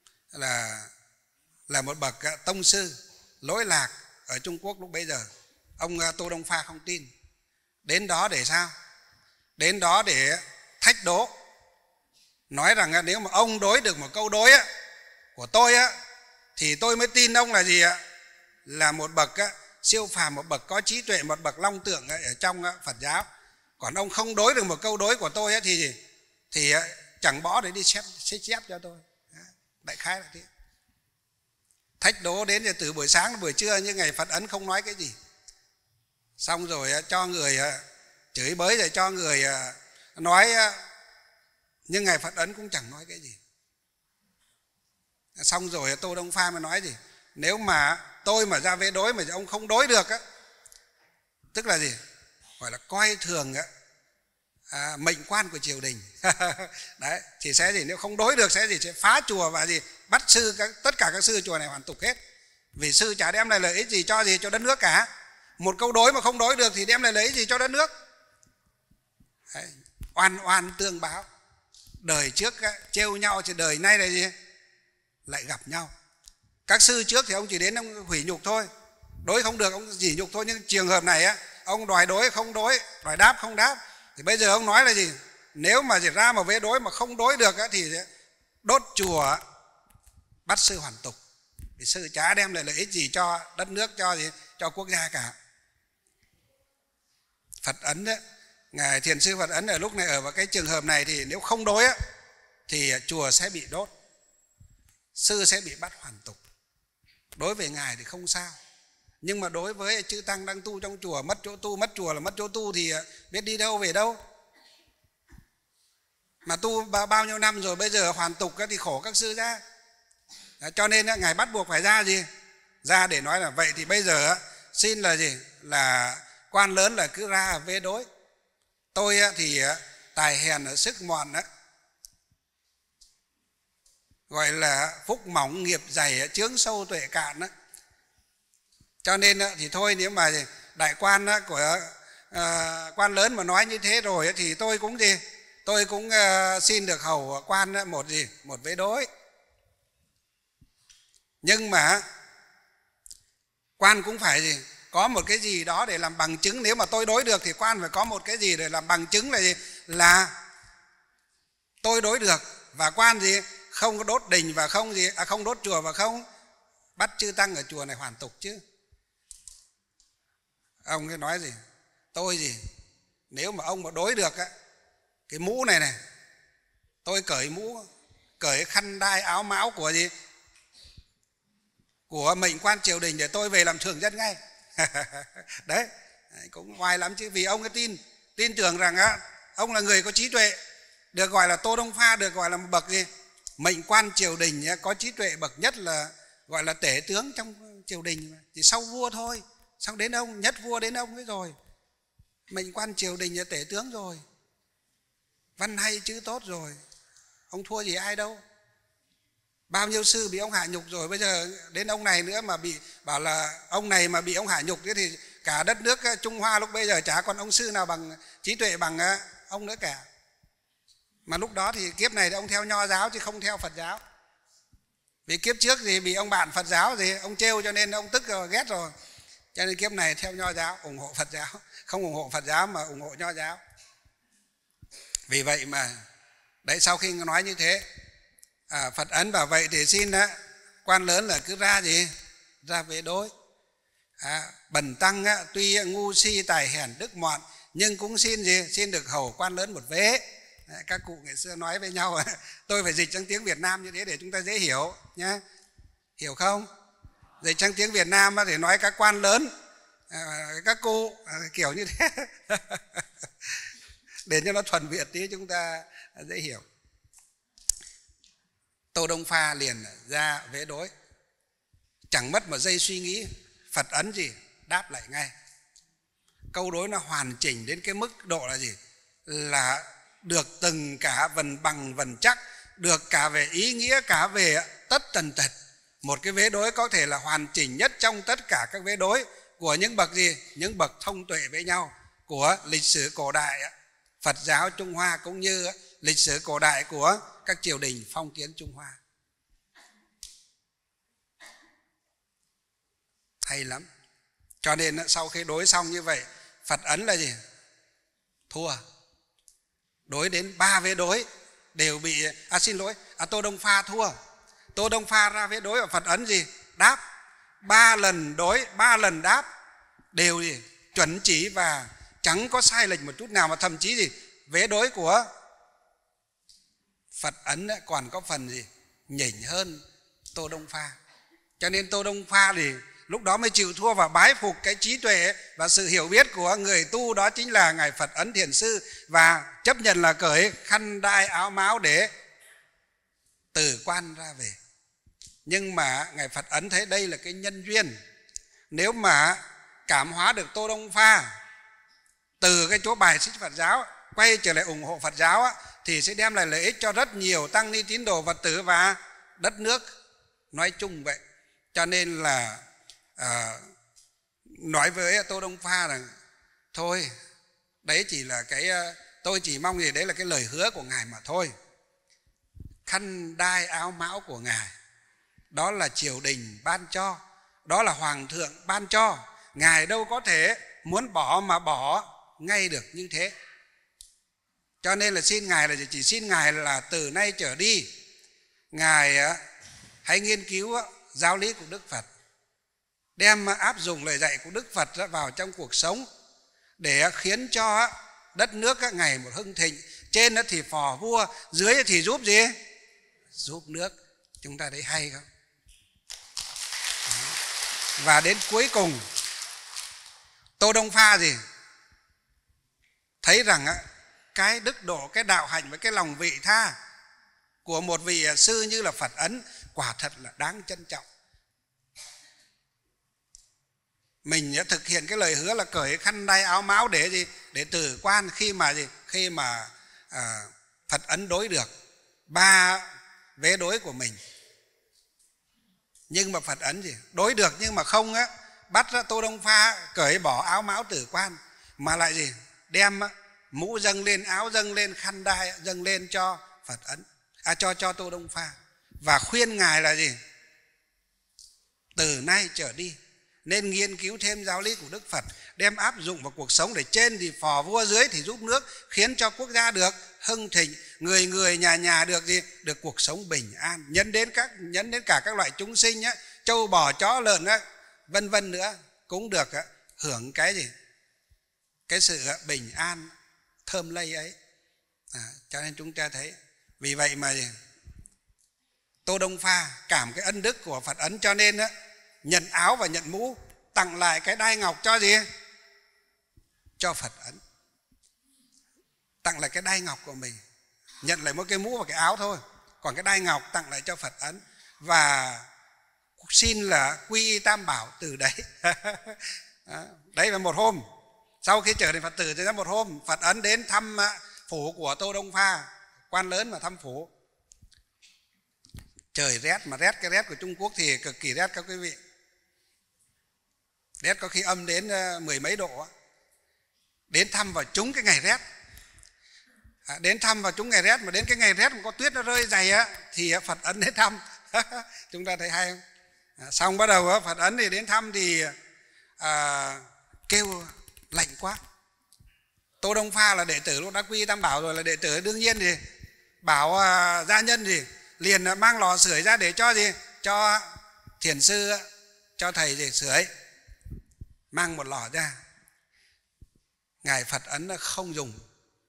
là một bậc tông sư lỗi lạc ở Trung Quốc lúc bấy giờ. Ông Tô Đông Pha không tin. Đến đó để sao? Đến đó để thách đố, nói rằng nếu mà ông đối được một câu đối của tôi thì tôi mới tin ông là gì ạ? Là một bậc siêu phàm, một bậc có trí tuệ, một bậc long tượng ở trong Phật giáo. Còn ông không đối được một câu đối của tôi thì chẳng bỏ để đi chép cho tôi. Đại khái là thế. Thách đố đến từ buổi sáng đến buổi trưa, nhưng ngài Phật Ấn không nói cái gì. Xong rồi cho người chửi bới, rồi cho người nói, nhưng ngài Phật Ấn cũng chẳng nói cái gì. Xong rồi Tô Đông Pha mới nói gì? Nếu mà tôi mà ra vế đối mà ông không đối được tức là gì? Gọi là coi thường mệnh quan của triều đình. Đấy, thì sẽ gì? Nếu không đối được sẽ gì? Sẽ phá chùa và gì? Bắt sư, tất cả các sư chùa này hoàn tục hết. Vì sư chả đem lại lợi ích gì cho đất nước cả. Một câu đối mà không đối được thì đem lại lợi ích gì cho đất nước? Đấy, oan oan tương báo. Đời trước trêu nhau thì đời nay là gì? Lại gặp nhau. Các sư trước thì ông chỉ đến ông hủy nhục thôi, đối không được ông chỉ nhục thôi. Nhưng trường hợp này ông đòi đối không đối, đòi đáp không đáp, thì bây giờ ông nói là gì? Nếu mà chỉ ra một vế đối mà không đối được thì đốt chùa, bắt sư hoàn tục. Vì sư chả đem lại lợi ích gì cho đất nước, cho quốc gia cả. Phật Ấn ngài Thiền sư Phật Ấn ở lúc này ở vào cái trường hợp này thì nếu không đối thì chùa sẽ bị đốt, sư sẽ bị bắt hoàn tục. Đối với ngài thì không sao, nhưng mà đối với chư tăng đang tu trong chùa, mất chỗ tu, mất chùa là mất chỗ tu thì biết đi đâu về đâu. Mà tu bao nhiêu năm rồi, bây giờ hoàn tục thì khổ các sư ra. Cho nên ngài bắt buộc phải ra gì? Ra để nói là vậy thì bây giờ xin là gì? Là quan lớn là cứ ra vế đối. Tôi thì tài hèn ở sức mọn gọi là phúc mỏng nghiệp dày, chướng sâu tuệ cạn. Cho nên thì thôi, nếu mà đại quan của quan lớn mà nói như thế rồi thì tôi cũng gì? Tôi cũng xin được hầu quan một vế đối. Nhưng mà quan cũng phải gì? Có một cái gì đó để làm bằng chứng. Nếu mà tôi đối được thì quan phải có một cái gì để làm bằng chứng là gì? Là tôi đối được. Và quan gì? Không có đốt đình và không đốt chùa và không bắt chư tăng ở chùa này hoàn tục chứ. Ông ấy nói gì? Tôi gì? Nếu mà ông mà đối được cái mũ này tôi cởi mũ, cởi khăn đai áo mão của gì? Của mệnh quan triều đình để tôi về làm thường dân ngay. Đấy, cũng oai lắm chứ. Vì ông ấy tin tưởng rằng ông là người có trí tuệ, được gọi là Tô Đông Pha, được gọi là một bậc gì? Mệnh quan triều đình có trí tuệ bậc nhất, là gọi là tể tướng trong triều đình, chỉ sau vua thôi. Xong đến ông, nhất vua đến ông ấy rồi. Mệnh quan triều đình là tể tướng rồi, văn hay chữ tốt rồi, ông thua gì ai đâu. Bao nhiêu sư bị ông hạ nhục rồi, bây giờ đến ông này nữa mà bị bảo là ông này mà bị ông hạ nhục thì cả đất nước Trung Hoa lúc bây giờ chả còn ông sư nào bằng trí tuệ bằng ông nữa cả. Mà lúc đó thì kiếp này thì ông theo Nho giáo chứ không theo Phật giáo. Vì kiếp trước thì bị ông bạn Phật giáo thì ông trêu cho nên ông tức rồi, ghét rồi. Cho nên kiếp này theo Nho giáo, ủng hộ Phật giáo. Không ủng hộ Phật giáo mà ủng hộ Nho giáo. Vì vậy mà đấy, sau khi nói như thế, Phật Ấn bảo vậy thì xin quan lớn là cứ ra gì? Ra vế đối. Bần tăng tuy ngu si tài hèn đức mọn, nhưng cũng xin gì? Xin được hầu quan lớn một vế. Các cụ ngày xưa nói với nhau, tôi phải dịch sang tiếng Việt Nam như thế để chúng ta dễ hiểu nhé. Hiểu không? Dịch sang tiếng Việt Nam để nói các quan lớn, các cụ kiểu như thế. Để cho nó thuần Việt tí chúng ta dễ hiểu. Tô Đông Pha liền ra vế đối, chẳng mất một giây suy nghĩ. Phật Ấn gì? Đáp lại ngay. Câu đối nó hoàn chỉnh đến cái mức độ là gì? Là được từng cả vần bằng vần chắc, được cả về ý nghĩa, cả về tất tần tật. Một cái vế đối có thể là hoàn chỉnh nhất trong tất cả các vế đối của những bậc gì? Những bậc thông tuệ với nhau của lịch sử cổ đại Phật giáo Trung Hoa, cũng như lịch sử cổ đại của các triều đình phong kiến Trung Hoa. Hay lắm. Cho nên sau khi đối xong như vậy, Phật ấn là gì? Thua. Đối đến 3 vế đối đều bị, Tô Đông Pha thua. Tô Đông Pha ra vế đối và Phật ấn gì? Đáp. 3 lần đối, 3 lần đáp đều gì? Chuẩn chỉ và chẳng có sai lệch một chút nào, mà thậm chí gì? Vế đối của Phật ấn còn có phần gì? Nhỉnh hơn Tô Đông Pha. Cho nên Tô Đông Pha thì lúc đó mới chịu thua và bái phục cái trí tuệ và sự hiểu biết của người tu, đó chính là Ngài Phật Ấn Thiền Sư, và chấp nhận là cởi khăn đai áo máu để từ quan ra về. Nhưng mà Ngài Phật Ấn thấy đây là cái nhân duyên. Nếu mà cảm hóa được Tô Đông Pha từ cái chỗ bài xích Phật giáo quay trở lại ủng hộ Phật giáo thì sẽ đem lại lợi ích cho rất nhiều tăng ni tín đồ Phật tử và đất nước nói chung vậy. Cho nên là nói với Tô Đông Pha rằng thôi, đấy chỉ là cái, tôi chỉ mong gì đấy là cái lời hứa của Ngài mà thôi. Khăn đai áo mão của Ngài đó là triều đình ban cho, đó là Hoàng thượng ban cho. Ngài đâu có thể muốn bỏ mà bỏ ngay được như thế. Cho nên là xin Ngài là chỉ xin Ngài là từ nay trở đi Ngài hãy nghiên cứu giáo lý của Đức Phật, đem áp dụng lời dạy của Đức Phật vào trong cuộc sống để khiến cho đất nước ngày một hưng thịnh. Trên thì phò vua, dưới thì giúp gì? Giúp nước. Chúng ta thấy hay không? Và đến cuối cùng Tô Đông Pha gì? Thấy rằng cái đức độ, cái đạo hạnh và cái lòng vị tha của một vị sư như là Phật Ấn quả thật là đáng trân trọng. Mình thực hiện cái lời hứa là cởi khăn đai áo máu để gì? Để từ quan, khi mà gì? Khi mà Phật Ấn đối được 3 vế đối của mình. Nhưng mà Phật Ấn gì? Đối được nhưng mà không bắt Tô Đông Pha cởi bỏ áo máu tử quan, mà lại gì? Đem mũ dâng lên, áo dâng lên, khăn đai dâng lên cho Phật Ấn, cho Tô Đông Pha, và khuyên Ngài là gì? Từ nay trở đi nên nghiên cứu thêm giáo lý của Đức Phật, đem áp dụng vào cuộc sống, để trên thì phò vua, dưới thì giúp nước, khiến cho quốc gia được hưng thịnh, người người nhà nhà được gì? Được cuộc sống bình an, nhấn đến cả các loại chúng sinh trâu bò chó lợn vân vân nữa cũng được hưởng cái gì? Cái sự bình an thơm lây ấy. Cho nên chúng ta thấy, vì vậy mà Tô Đông Pha cảm cái ân đức của Phật Ấn, cho nên nhận áo và nhận mũ, tặng lại cái đai ngọc cho gì? Cho Phật Ấn. Tặng lại cái đai ngọc của mình, nhận lại một cái mũ và cái áo thôi, còn cái đai ngọc tặng lại cho Phật Ấn, và xin là quy y Tam Bảo từ đấy. Đấy là một hôm sau khi trở thành Phật tử, thì ra một hôm Phật Ấn đến thăm phủ của Tô Đông Pha, quan lớn mà thăm phủ. Trời rét, mà cái rét của Trung Quốc thì cực kỳ rét các quý vị. Rét có khi âm đến 10 mấy độ. Đến thăm vào trúng cái ngày rét. Đến thăm vào trúng ngày rét, mà đến cái ngày rét mà có tuyết nó rơi dày thì Phật Ấn đến thăm. Chúng ta thấy hay không? Xong bắt đầu Phật Ấn thì đến thăm thì kêu lạnh quá. Tô Đông Pha là đệ tử lúc đã quy Tam Bảo rồi, là đệ tử đương nhiên thì bảo gia nhân thì liền mang lò sưởi ra để cho gì? Cho thiền sư, cho thầy gì sưởi. Mang một lò ra. Ngài Phật Ấn không dùng.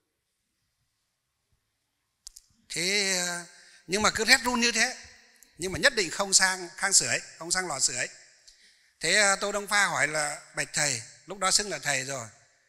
Thế nhưng mà cứ rét run như thế, nhưng mà nhất định không sang khang sưởi, không sang lò sưởi. Thế Tô Đông Pha hỏi là: bạch thầy, lúc đó xưng là thầy rồi,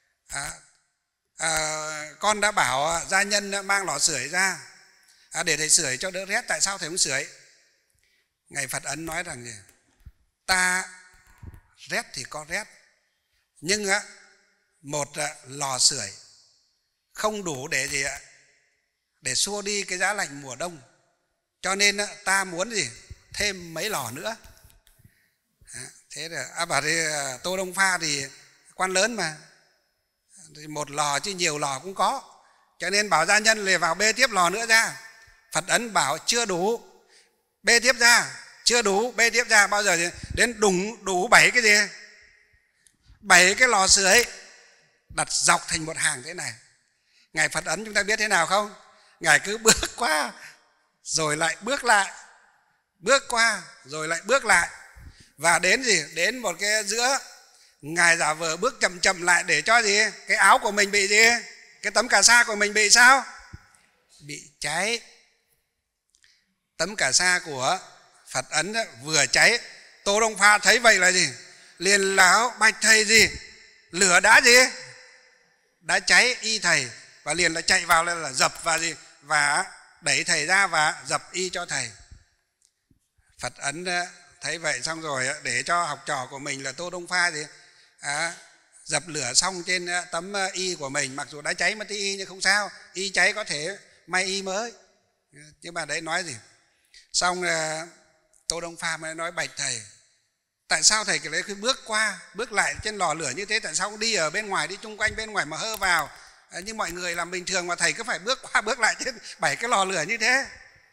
con đã bảo gia nhân mang lò sưởi ra để thầy sưởi cho đỡ rét, tại sao thầy không sưởi? Ngài Phật Ấn nói rằng gì? Ta rét thì có rét, nhưng một lò sưởi không đủ để gì ạ? Để xua đi cái giá lạnh mùa đông. Cho nên ta muốn gì? Thêm mấy lò nữa. Thế là bảo thì Tô Đông Pha thì quan lớn mà, thì một lò chứ nhiều lò cũng có, cho nên bảo gia nhân là vào bê tiếp lò nữa ra. Phật Ấn bảo chưa đủ, bê tiếp ra, chưa đủ, bê tiếp ra. Bao giờ thì đến đủ 7 cái gì, 7 cái lò sưởi đặt dọc thành một hàng thế này. Ngài Phật Ấn chúng ta biết thế nào không? Ngài cứ bước qua rồi lại bước lại, bước qua rồi lại bước lại, và đến gì, đến một cái giữa, Ngài giả vờ bước chậm chậm lại để cho gì, cái áo của mình bị gì, cái tấm cà sa của mình bị sao, bị cháy. Tấm cà sa của Phật Ấn vừa cháy. Tô Đông Pha thấy vậy là gì, liền lão bạch thầy gì, lửa đã gì, đã cháy y thầy, và liền là chạy vào là dập và gì, và đẩy thầy ra và dập y cho thầy. Phật Ấn thấy vậy xong rồi để cho học trò của mình là Tô Đông Pha gì dập lửa xong trên tấm y của mình, mặc dù đã cháy mất tí y nhưng không sao, y cháy có thể may y mới. Nhưng mà đấy nói gì, xong Tô Đông Pha mới nói bạch thầy, tại sao thầy cứ lấy cái bước qua bước lại trên lò lửa như thế, tại sao không đi ở bên ngoài, đi chung quanh bên ngoài mà hơ vào như mọi người làm bình thường, mà thầy cứ phải bước qua bước lại trên 7 cái lò lửa như thế?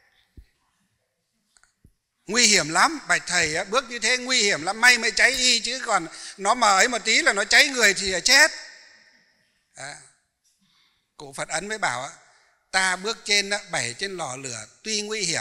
Nguy hiểm lắm, bạch thầy bước như thế nguy hiểm lắm, may mới cháy y, chứ còn nó mà ấy một tí là nó cháy người thì chết. Cụ Phật Ấn mới bảo ta bước trên 7 trên lò lửa tuy nguy hiểm,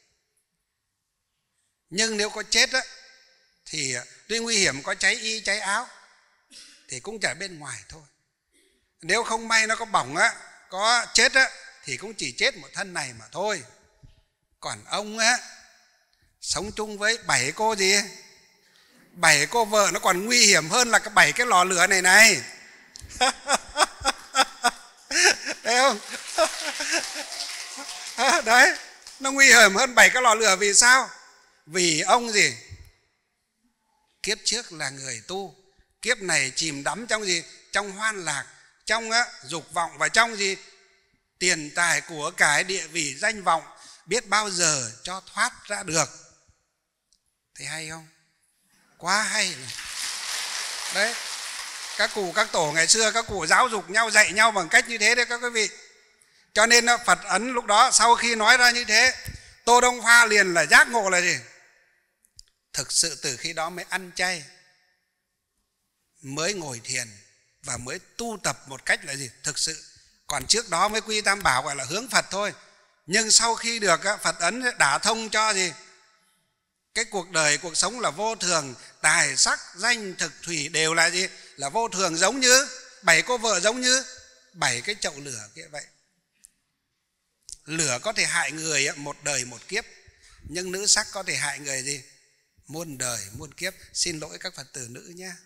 nhưng nếu có chết thì tuy nguy hiểm có cháy y cháy áo thì cũng chả bên ngoài thôi. Nếu không may nó có bỏng có chết thì cũng chỉ chết một thân này mà thôi. Còn ông sống chung với 7 cô gì, 7 cô vợ, nó còn nguy hiểm hơn là cái 7 cái lò lửa này này. Thấy không? Đấy, nó nguy hiểm hơn 7 cái lò lửa. Vì sao? Vì ông gì, kiếp trước là người tu, kiếp này chìm đắm trong gì, trong hoan lạc, trong dục vọng, và trong gì, tiền tài của cải địa vị danh vọng, biết bao giờ cho thoát ra được. Thấy hay không? Quá hay này. Đấy, các cụ các tổ ngày xưa, các cụ giáo dục nhau, dạy nhau bằng cách như thế đấy các quý vị. Cho nên Phật Ấn lúc đó sau khi nói ra như thế, Tô Đông Pha liền là giác ngộ là gì, thực sự từ khi đó mới ăn chay, mới ngồi thiền và mới tu tập một cách là gì, thực sự. Còn trước đó mới quy Tam Bảo gọi là hướng Phật thôi. Nhưng sau khi được Phật Ấn đả thông cho gì, cái cuộc đời cuộc sống là vô thường, tài sắc danh thực thủy đều là gì, là vô thường, giống như 7 cô vợ, giống như 7 cái chậu lửa kia vậy. Lửa có thể hại người một đời một kiếp, nhưng nữ sắc có thể hại người gì, muôn đời muôn kiếp. Xin lỗi các Phật tử nữ nhé.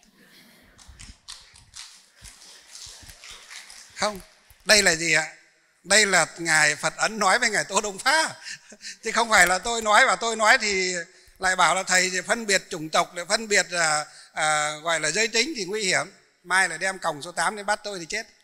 Không, đây là gì ạ? Đây là Ngài Phật Ấn nói với Ngài Tô Đông Pha, chứ không phải là tôi nói, và tôi nói thì lại bảo là thầy thì phân biệt chủng tộc, để phân biệt gọi là giới tính thì nguy hiểm. Mai là đem còng số 8 đến bắt tôi thì chết.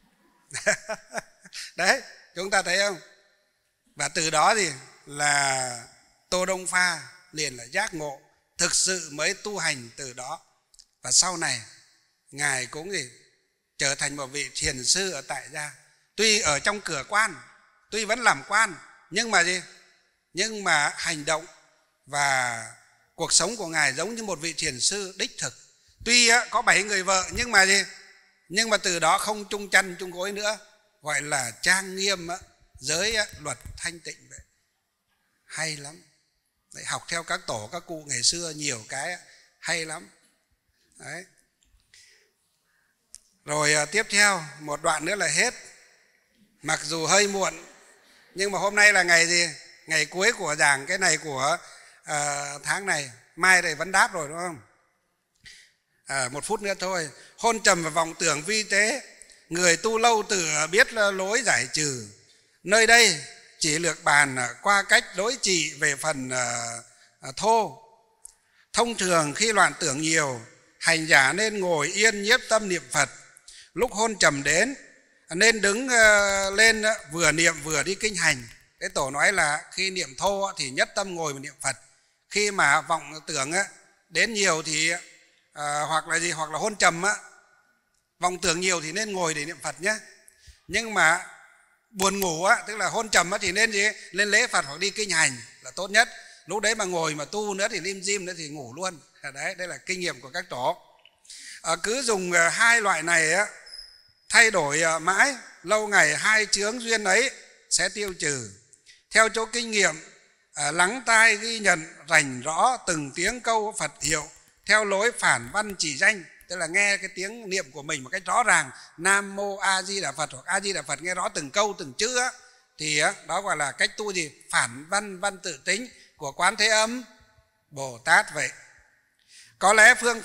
Đấy, chúng ta thấy không? Và từ đó thì là Tô Đông Pha liền là giác ngộ, thực sự mới tu hành từ đó. Và sau này Ngài cũng gì, trở thành một vị thiền sư ở tại gia. Tuy ở trong cửa quan, tuy vẫn làm quan, nhưng mà gì? Nhưng mà hành động và cuộc sống của Ngài giống như một vị thiền sư đích thực. Tuy có 7 người vợ, nhưng mà gì? Nhưng mà từ đó không chung chăn chung gối nữa, gọi là trang nghiêm giới luật thanh tịnh vậy. Hay lắm. Đấy, học theo các tổ các cụ ngày xưa nhiều cái hay lắm. Đấy. Rồi tiếp theo một đoạn nữa là hết. Mặc dù hơi muộn, nhưng mà hôm nay là ngày gì? Ngày cuối của giảng cái này của tháng này. Mai này vẫn đáp rồi đúng không? 1 phút nữa thôi. Hôn trầm và vọng tưởng vi tế, người tu lâu tự biết lối giải trừ. Nơi đây chỉ lược bàn qua cách đối trị về phần thô. Thông thường khi loạn tưởng nhiều, hành giả nên ngồi yên nhiếp tâm niệm Phật. Lúc hôn trầm đến nên đứng lên vừa niệm vừa đi kinh hành. Cái tổ nói là khi niệm thô thì nhất tâm ngồi và niệm Phật. Khi mà vọng tưởng đến nhiều thì hoặc là gì, hoặc là hôn trầm á, vọng tưởng nhiều thì nên ngồi để niệm Phật nhé. Nhưng mà buồn ngủ á, tức là hôn trầm á, thì nên gì, lên lễ Phật hoặc đi kinh hành là tốt nhất. Lúc đấy mà ngồi mà tu nữa thì lim dim nữa thì ngủ luôn. Đấy, đây là kinh nghiệm của các tổ. Cứ dùng hai loại này á, thay đổi mãi, lâu ngày hai chướng duyên ấy sẽ tiêu trừ. Theo chỗ kinh nghiệm, lắng tai ghi nhận rành rõ từng tiếng câu Phật hiệu theo lối phản văn chỉ danh, tức là nghe cái tiếng niệm của mình một cách rõ ràng, Nam Mô A Di Đà Phật hoặc A Di Đà Phật, nghe rõ từng câu từng chữ á, thì đó gọi là cách tu gì, phản văn văn tự tính của Quán Thế Âm Bồ Tát vậy. Có lẽ phương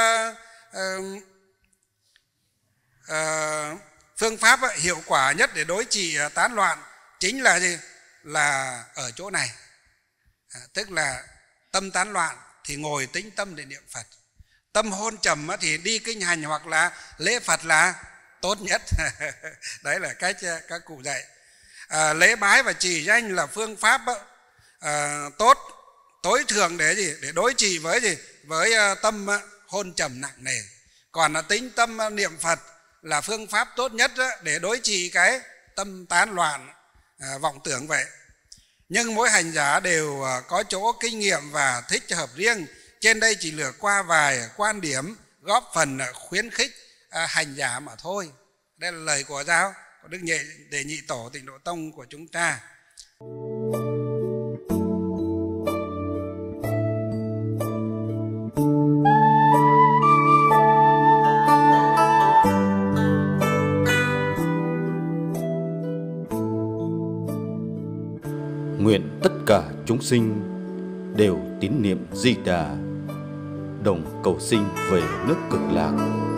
pháp hiệu quả nhất để đối trị tán loạn chính là gì, là ở chỗ này. Tức là tâm tán loạn thì ngồi tĩnh tâm để niệm Phật. Tâm hôn trầm thì đi kinh hành hoặc là lễ Phật là tốt nhất. Đấy là cách các cụ dạy. Lễ bái và trì danh là phương pháp tốt tối thượng để gì, để đối trị với gì, với tâm hôn trầm nặng nề. Còn là tính tâm niệm Phật là phương pháp tốt nhất để đối trị cái tâm tán loạn vọng tưởng vậy. Nhưng mỗi hành giả đều có chỗ kinh nghiệm và thích hợp riêng. Trên đây chỉ lược qua vài quan điểm góp phần khuyến khích hành giả mà thôi. Đây là lời của giáo của Đức Đệ Nhị Tổ Tịnh Độ Tông của chúng ta.
Nguyện tất cả chúng sinh đều tín niệm Di Đà, đồng cầu sinh về nước Cực Lạc.